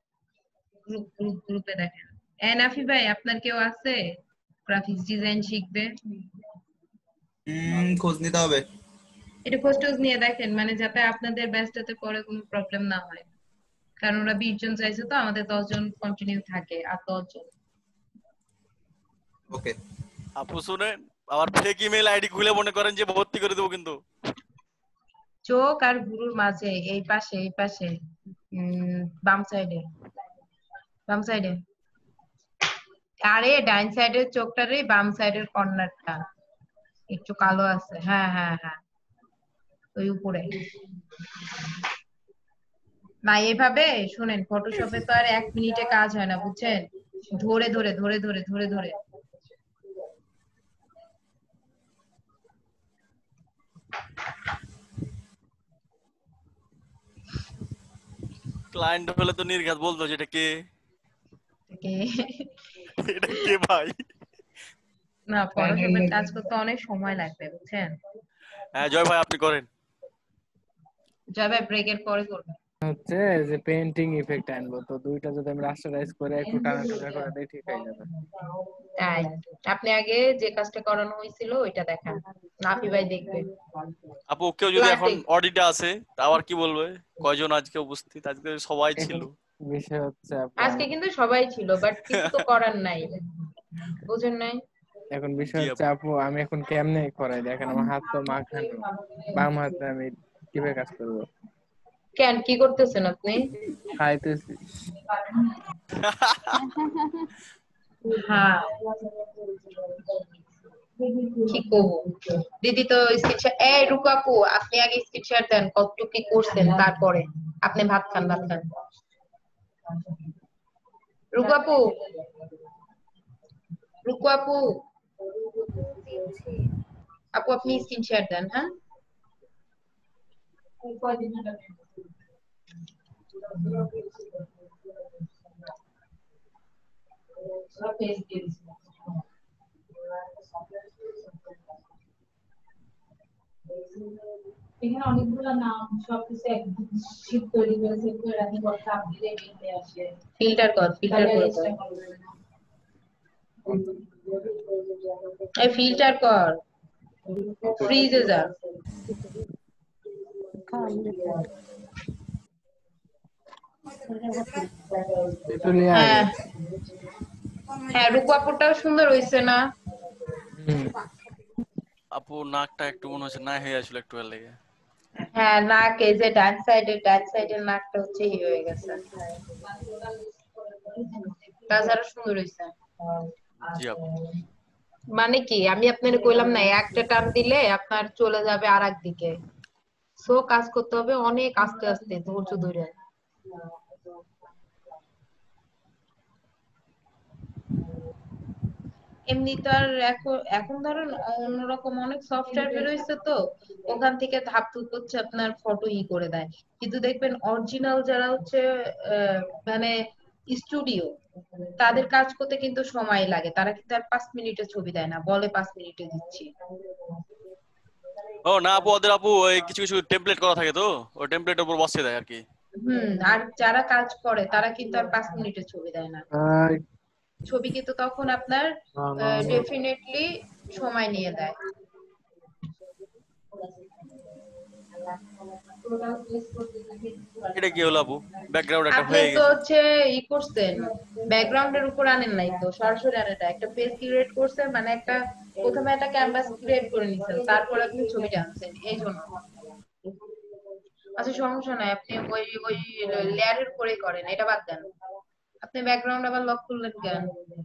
গ্রুপ গ্রুপ গ্রুপে দেখেন। এ নাফি ভাই, আপনার কেউ আছে গ্রাফিক্স ডিজাইন শিখবে? উম খোঁজ নিতে হবে। এটা খোঁজ টোজ নিয়ে দেখেন, মানে যাতে আপনাদের ব্যাচটাতে পরে কোনো প্রবলেম না হয়, কারণ ওরা বিশ জন চাইছে তো, আমাদের দশ জন কন্টিনিউ থাকে আর দশ জন। ওকে। আপু শুনেন, আমার ফেক ইমেল আইডি খুলে মনে করেন যে ভর্তি করে দেবো কিন্তু। চোখ আর ভুরুর মাঝে, এই পাশে এই পাশে, উম বাম সাইডে, বাম সাইডে, আরে ডাইন সাইডের চোখটারই বাম সাইডের কর্নারটা একটু কালো আছে। হ্যাঁ হ্যাঁ হ্যাঁ, ওই উপরে। না এভাবে শুনেন, ফটোশপে তো আর এক মিনিটে কাজ হয় না, বুঝছেন? ধরে ধরে ধরে ধরে ধরে ধরে ক্লায়েন্ট হলে তো নির্ঘাত বলতো যে এটা কে, থেকে। এটা কে ভাই। না, ফটোশপের কাজ করতে অনেক সময় লাগবে, বুঝছেন? হ্যাঁ জয় ভাই আপনি করেন। জয় ভাই ব্রেকের পরে করবে। হচ্ছে যে পেইন্টিং ইফেক্ট আনবো, তো দুইটা যদি আমি রাস্টারাইজ করে একটু টানাটানা করে দেই ঠিক হয়ে যাবে। তাই আপনি আগে যে কাজটা করানো হয়েছিল ওইটা দেখান, নাফি ভাই দেখবে। আপু কেউ যদি Classic। এখন অডিটে আছে তা আবার কি বলবে, কয়জন আজকে উপস্থিত? আজকে সবাই ছিল। এখন বিষয় হচ্ছে আপু আজকে আমি কিন্তু সবাই ছিল, বাট কিছু তো করার নাই, বুঝেন নাই? এখন বিষয় জি হচ্ছে আপু। আপু আমি এখন কেমনে করাই, দেখেন আমার হাত তো মাখানো, বাম হাতে আমি কিভাবে কাজ করবো? কেন, কি করতেছেন আপনি? খাইতেছি। হ্যাঁ, কি করবো? দিদি তো স্ক্রিন শেয়ার, এই রুকু আপু, আপনি আগে স্ক্রিন শেয়ার দেন কতটুকু কি করছেন, তারপরে আপনি ভাত খান, ভাত খান। রুকু আপু, রুকু আপু, আপু আপনি স্ক্রিন শেয়ার দেন। হ্যাঁ, এখানে অনেকগুলো নাম সবকিছু একদম শীট তৈরি করে সেভ করে রাখি, কথা আপনি দেখে আসে ফিল্টার কর, ফিল্টার করে কর, এই ফিল্টার কর, ফ্রিজে যা। তেতুলিয়া হ্যাঁ গেছে। হ্যাঁ, রুকু আপুটাও সুন্দর হইছে না? হুম। আপু নাকটা একটু মনে হচ্ছে না হয়ে আসলে একটু এর লেগে। হ্যাঁ, নাক এই যে ডান সাইডের, ডান সাইডের নাকটা হচ্ছে ই হয়ে গেছে, তাছাড়া সুন্দর হইছে। জি আপু। মানে কি, আমি আপনাকে কইলাম না, একটা টান দিলে আপনার চলে যাবে আর একদিকে, সো কাজ করতে হবে অনেক আস্তে আস্তে, ধৈর্য ধরে। এমনি তো আর এখন এখন ধরুন অন্যরকম অনেক সফটওয়্যার বের হয়েছে, তো ওখান থেকে ধাপ ধুপ হচ্ছে আপনার ফটো ই করে দেয়, কিন্তু দেখবেন অরিজিনাল যারা হচ্ছে আহ, মানে স্টুডিও, তাদের কাজ করতে কিন্তু সময় লাগে, তারা কিন্তু আর পাঁচ মিনিটে ছবি দেয় না, বলে পাঁচ মিনিটে দিচ্ছি। ও না আপু, ওদের আপু ওই কিছু কিছু টেমপ্লেট করা থাকে তো, ওই টেমপ্লেটের উপর বসিয়ে দেয় আর কি। হুম, আর যারা কাজ করে তারা কিন্তু আর পাঁচ মিনিটে ছবি দেয় না, আই ছবি কিন্তু তখন আপনার না না না। ডেফিনেটলি সময় নিয়ে দেয়। এটা কি হলো আপু, ব্যাকগ্রাউন্ড একটা আপনি হয়ে তো গেছে। হচ্ছে ই করছেন, ব্যাকগ্রাউন্ডের উপর আনেন নাই তো, সরাসরি আনেন না, একটা পেজ ক্রিয়েট করছেন, মানে একটা প্রথমে একটা ক্যানভাস ক্রিয়েট করে নিছেন, তারপর আপনি ছবিটা আনছেন, এই জন্য। আচ্ছা সমস্যা নাই, আপনি ওই ওই লেয়ারের উপরেই করেন, এটা বাদ দেন, আপনি ব্যাকগ্রাউন্ড আবার লক করলেন কেন?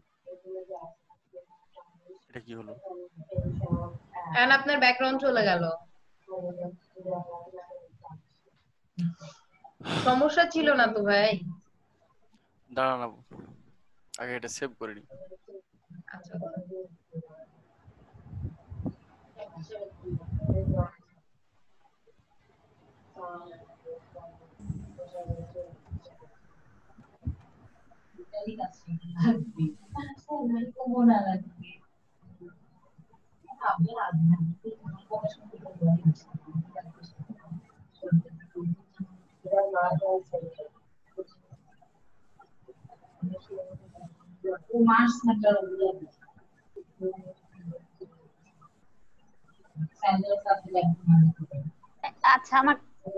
এটা কি হলো? কারণ আপনার ব্যাকগ্রাউন্ড চলে গেল, সমস্যা ছিল না তো ভাই। দাঁড়ান আপু, আগে এটা সেভ করে নিই। আচ্ছা, লাঞ্চ সেন্টার স্যান্ডেল সাথে লাগবে আচ্ছা আমার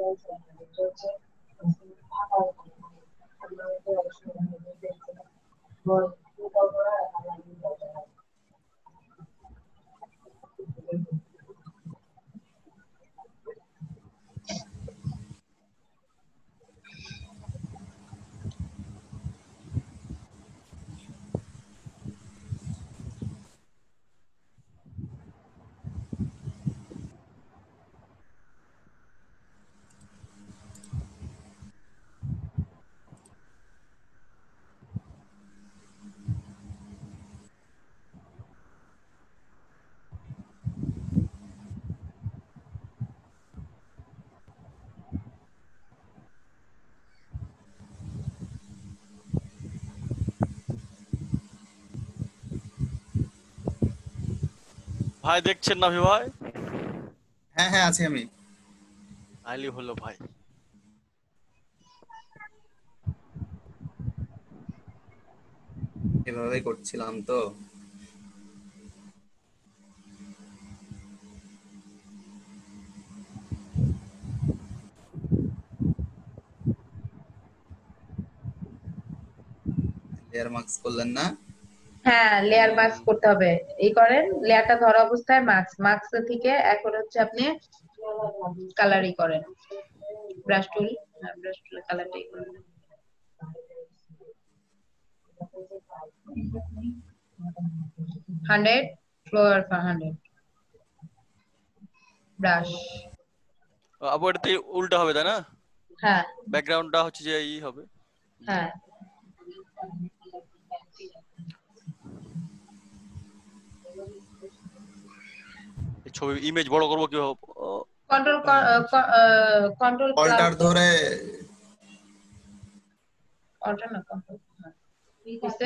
ভাই দেখছেন না ভাই? হ্যাঁ হ্যাঁ আছি আমি। আইলি হলো ভাই। এভাবেই করছিলাম তো। লেয়ার মার্কস করলেন না? হ্যাঁ, লেয়ার মাস্ক করতে হবে। এই করেন, লেয়ারটা ধরা অবস্থায় মাস্ক, মাস্ক থেকে এখন হচ্ছে আপনি কালারই করেন। ব্রাশ টুল, হ্যাঁ ব্রাশ টুলে কালারটাই করেন। Hundred flow for hundred brush. আবার এটাতে উল্টা হবে তাই না? হ্যাঁ ব্যাকগ্রাউন্ডটা হচ্ছে যে ই হবে। হ্যাঁ এই ছবি ইমেজ বড় করব কিভাবে? কন্ট্রোল কন্ট্রোল অল্টার ধরে অল্টার না কন্ট্রোল কিসে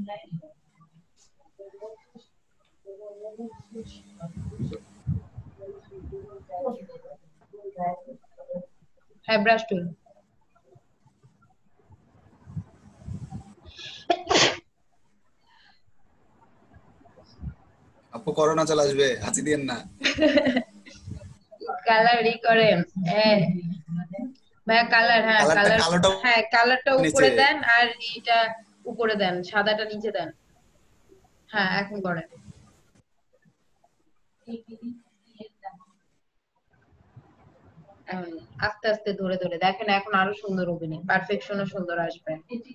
হ্যাঁ ব্রাশ টুল। আপু করোনা চলে আসবে, হাসি দিয়েন না। কালারই করেন। হ্যাঁ ভাই কালার, হ্যাঁ কালারটা কালার, কালোটা হ্যাঁ কালারটা নিচে। উপরে দেন আর এটা উপরে দেন, সাদাটা নিচে দেন। হ্যাঁ এখন করেন। এখন আস্তে আস্তে ধরে ধরে দেখেন, এখন আরো সুন্দর অভিনয়, পারফেকশনও সুন্দর আসবে।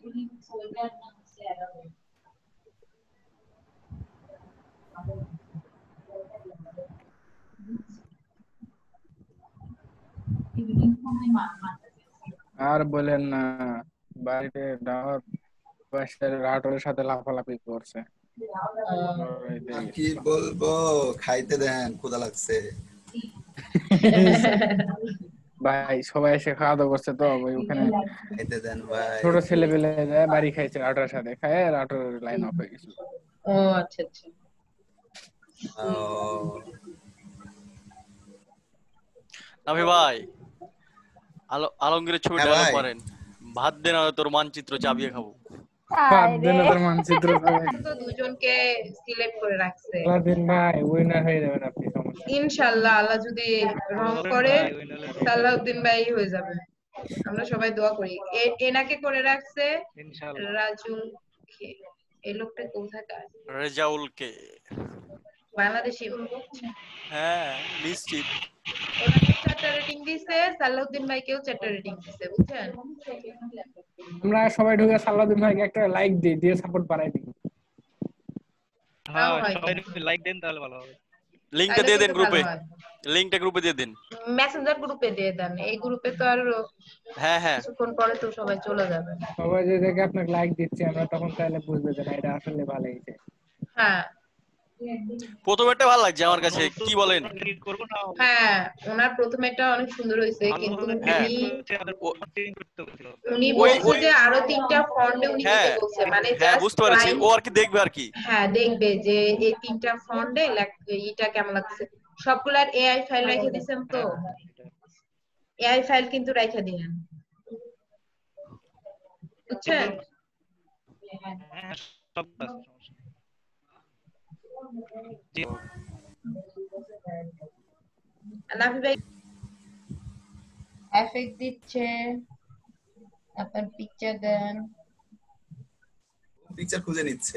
আর বলেন না, বাড়িতে দাওয়াত বাসার রাটোরের সাথে লাফালাফি করছে। আর কি বলবো, খাইতে দেন, ক্ষুধা লাগছে। ভাই সবাই এসে খাওয়া দাওয়া করছে তো ওই ওখানে খাইতে দেন ভাই। ছোট ছেলে পেলে যায় বাড়ি খাইছে রাটোরের সাথে, খায় রাটোরের লাইন অফ হয়ে গেছিল। ও আচ্ছা আচ্ছা। ও নাভি ভাই, আলো আলমগীরের ছবিটা হ্যাঁ আলো ভাই। করেন। ভাত দেন আর তোর মানচিত্র চাবিয়ে খাবো। বাদ দেন না তোর মানচিত্র সবাই। তো দুজনকে সিলেক্ট করে রাখছে। আলাদিন ভাই উইনার হয়ে যাবেন আপনি, সমস্যা নেই। ইনশাআল্লাহ আল্লাহ যদি রহম করে সালাউদ্দিন ভাই হয়ে যাবে। আমরা সবাই দোয়া করি। এ- এনাকে করে রাখছে ইনশাআল্লাহ। রাজুল কে। এই লোকটা কোথাকার? রেজাউলকে। বাংলাদেশি। হ্যাঁ নিশ্চিত। ওনাকে চারটা রেটিং দিছে, সালাউদ্দিন ভাইকেও চারটা রেটিং দিছে, বুঝছেন? আমরা সবাই ঢুকে সালাউদ্দিন ভাইকে একটা লাইক দিই, দিয়ে সাপোর্ট বাড়াই দিই। হ্যাঁ হয় সবাই যদি লাইক দেন তাহলে ভালো হবে। লিংকটা তাহলে দিয়ে দেন কিন্তু গ্রুপে, ভালো হয়। লিংকটা গ্রুপে দিয়ে দিন। মেসেঞ্জার গ্রুপে দিয়ে দেন, এই গ্রুপে তো আর হ্যাঁ হ্যাঁ কিছুক্ষণ পরে তো সবাই চলে যাবে। সবাই যে দেখে আপনাকে লাইক দিচ্ছে, আমরা তখন তাহলে বুঝবে যে না এটা আসলে ভালো হয়েছে। হ্যাঁ প্রথমেরটা ভালো লাগছে আমার কাছে, কি বলেন? করব না হ্যাঁ ওনার প্রথমেটা অনেক সুন্দর হয়েছে, ভালো কিন্তু হলে হ্যাঁ। উনি হচ্ছে আমাদের চেঞ্জ করতে হয়েছিল। উনি ওই বলছে ওই যে আরো তিনটা ফন্টে উনি হ্যাঁ দিতে বলছে, মানে হ্যাঁ জাস্ট বুঝতে পেরেছি, ক্লায়েন্ট ও আর কি দেখবে আর কি। হ্যাঁ দেখবে যে এই তিনটা ফন্টে এটা কেমন লাগছে। সবগুলার এআই ফাইল রেখে দিয়েছেন তো, হ্যাঁ, এটা। এআই ফাইল কিন্তু রেখে দিলেন, বুঝছেন? হ্যাঁ সব আছে, সমস্যা নেই। জি নাফি ভাই এফেক্ট দিচ্ছে, আপনার পিকচার দেন, পিকচার খুঁজে নিচ্ছে।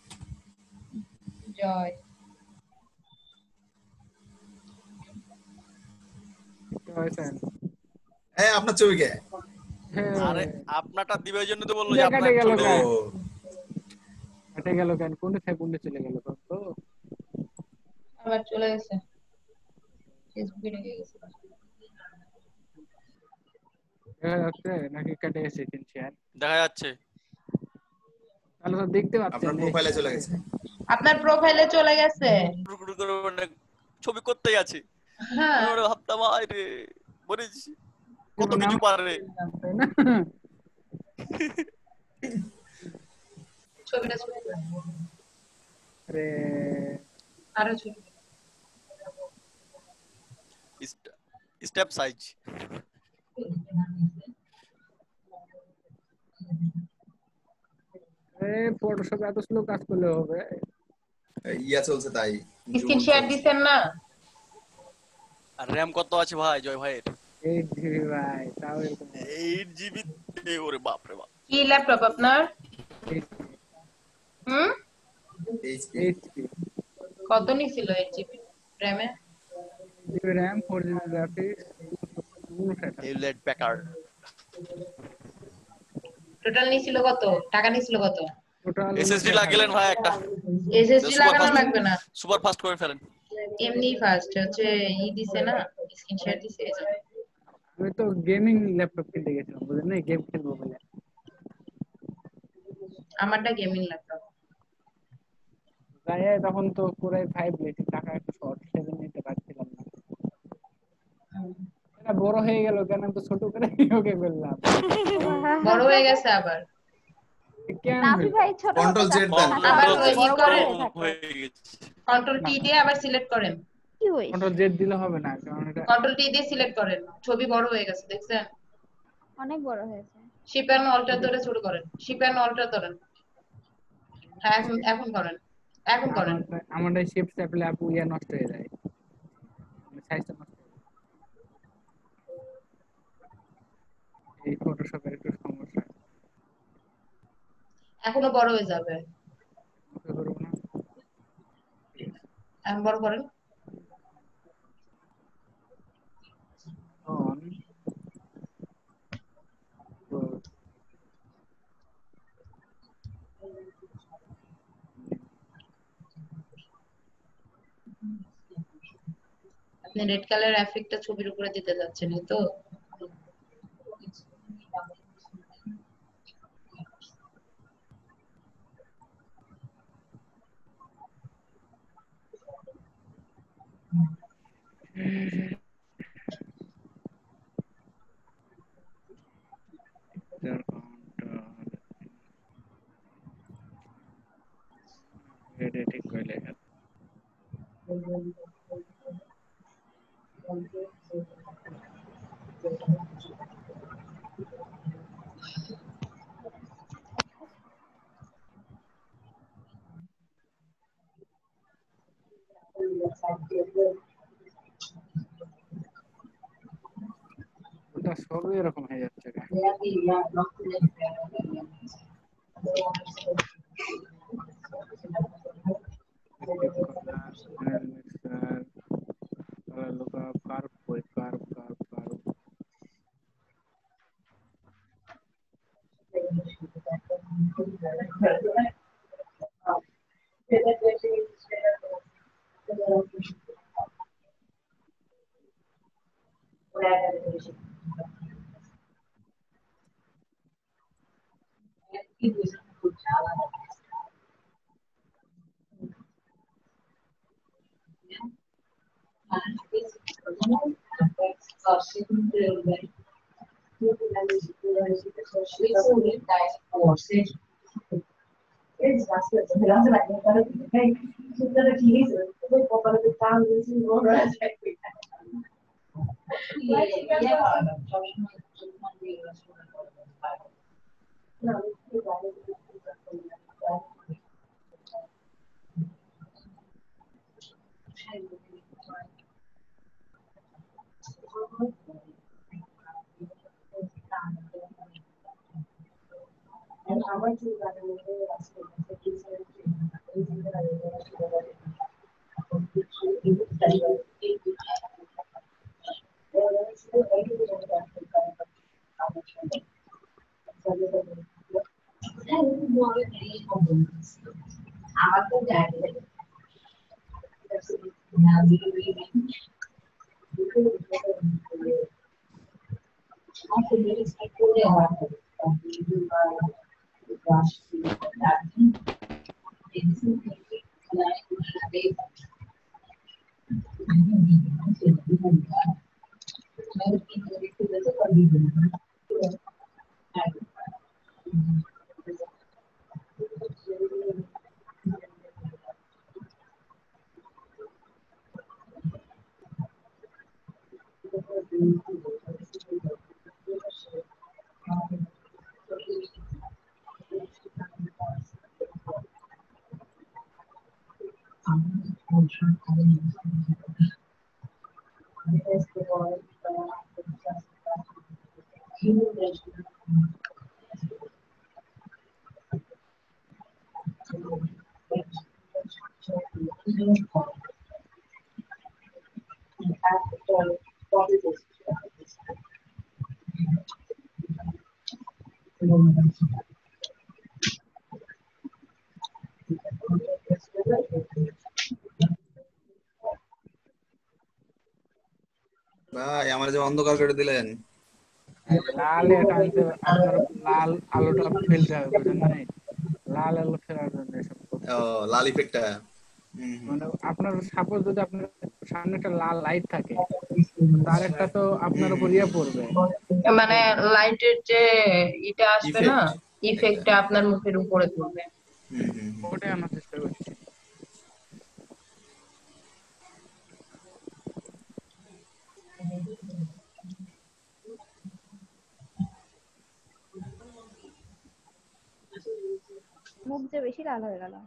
জয় হ্যাঁ আপনার ছবি কে? আরে আপনারটা দিবে ওই জন্য তো বললো যে কেটে আপনার গেল ছবি ও কেন কেটে গেল কেন কোন থেকে কোন চলে গেল তো আবার চলে গেছে, ফেসবুকে ঢুকে গেছে। দেখা যাচ্ছে নাকি কেটে গেছে তিন শেয়ার? দেখা যাচ্ছে তাহলে তো দেখতে আপনার পাচ্ছেন এই প্রোফাইলে চলে গেছে। আপনার প্রোফাইলে চলে গেছে। টুকরো করে মানে ছবি করতেই আছে। হ্যাঁ আমি ওটা ভাবতাম আয় রে বলিস কত জীবনে কিছু আমার পারে। তাই না? ছবিটা ছবি আরে আরো ছবি স্টেপ সাইজ আরে ফটোশপে এত স্লো কাজ করলে হবে? ইয়া চলছে তাই, স্ক্রিন জুম শেয়ার চলছে। দিছেন না? আর র্যাম কত আছে ভাই জয় ভাইয়ের? এইট জিবি ভাই, তাও এরকম এইট জিবি। ওরে বাপ রে বাপ। কি ল্যাপটপ আপনার? এইট হুম এইচপি জিবি কত নিছিল এইট জিবি র্যামে? GB RAM, four GB graphics, Hewlett Packard total নিছিল কত টাকা? নিছিল কত? টোটাল এসএসডি লাগিলেন ভাই একটা, এসএসডি সুপার লাগানো ফাস্ট লাগবে না, সুপার ফাস্ট করে ফেলেন। এমনি ফার্স্ট হচ্ছে ই দিছে না, স্ক্রিন শেয়ার দিছে এই জন্য। আমি তো গেমিং ল্যাপটপ কিনতে গেছিলাম বুঝলেন না, গেম খেলবো বলে। আমারটা গেমিং ল্যাপটপ। তাই তখন তো পুরাই ফাইভ নিয়েছি, টাকা একটু শর্ট, সেজন্য নিতে পারছিলাম না। এটা বড় হয়ে গেল কেন, আমি তো ছোট করে ওকে বললাম। বড় হয়ে গেছে আবার। কেন নাফি ভাই ছোট হতে কন্ট্রোল জেড দেন, চাচ্ছে না, আবার কন্ট্রোল ওই জেড। ই বড় বড় করেন, হয়ে থাকে। হয়ে গেছে। কন্ট্রোল টি দিয়ে আবার সিলেক্ট করেন, কি হইছে? কন্ট্রোল জেড দিলে হবে না, কারণ এটা কন্ট্রোল টি দিয়ে সিলেক্ট করেন, ছবি বড় হয়ে গেছে দেখছেন? অনেক বড় হয়েছে। শিপ এন্ড অল্টার ধরে ছোট করেন, শিপ এন্ড অল্টার ধরেন। হ্যাঁ এখন এখন করেন, এখন করেন। আমার আমার শিফট চাপলে আপু ইয়া নষ্ট হয়ে যায়, সাইজটা নষ্ট হয়ে যায়। এই ফটোশপের একটু সমস্যা। এখনো বড় হয়ে যাবে, ওকে করবো না। এখন বড় করেন। অন আপনি রেড কালার এফেক্টটা ছবির উপরে দিতে যাচ্ছেন এই তো? এটা ঠিক করে লেখা। ওটা সবই এরকম হয়ে যাচ্ছে কেন? Active color, channel mixer, color lookup, curve, boy, curve, curve, curve. আমার চুল কাটার মধ্যে আজকে এই সাইড এই দিকে লাগে শুরু করে এখন কিছু এই তাই এই আমার তো জানি না also really people are gosh that it's like they I don't even ভাই আমার যে অন্ধকার করে দিলেন লাল এটা আনতে আপনার লাল আলোটা ফেলতে হবে বুঝেন নাই লাল আলো ফেলার জন্য এসব করতে ও লাল ইফেক্টটা মানে আপনার সাপোজ যদি আপনার সামনে একটা লাল লাইট থাকে তার একটা তো আপনার উপর ইয়ে পড়বে মানে লাইটের যে এটা আসবে না ইফেক্ট ইফেক্টটা আপনার মুখের উপরে পড়বে। হুম হুম ওটাই আমার চেষ্টা করছি মুখ যে বেশি লাল হয়ে গেল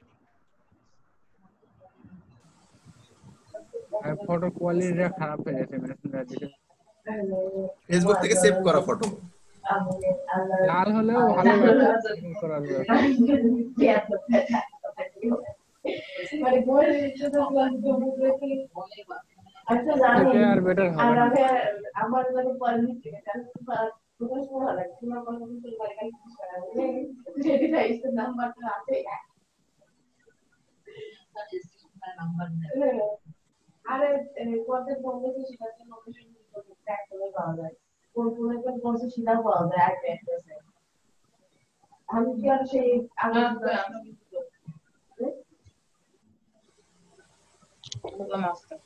আর ফটো কোয়ালিটিটা খারাপ হয়ে গেছে মেসেঞ্জার দিকে ফেসবুক থেকে সেভ করা ফটো লাল হলেও ভালো লাগে করার মানে বই শুধু কি আচ্ছা জানি আর বেটার হবে আর আমি আমার মানে পলিটিক্স এটা খুব ভালো লাগে তোমার কথা বলতে পারি কিছু করা নেই যেটা টাইপের নাম্বারটা আছে আরে কোয়াতে বলতে সেটা তো লোকেশন ট্র্যাক করে পাওয়া যায় কোন কোন একটা বলতে সেটা পাওয়া যায় আর অ্যাড্রেসে আমি কি আর সেই আগে নমস্কার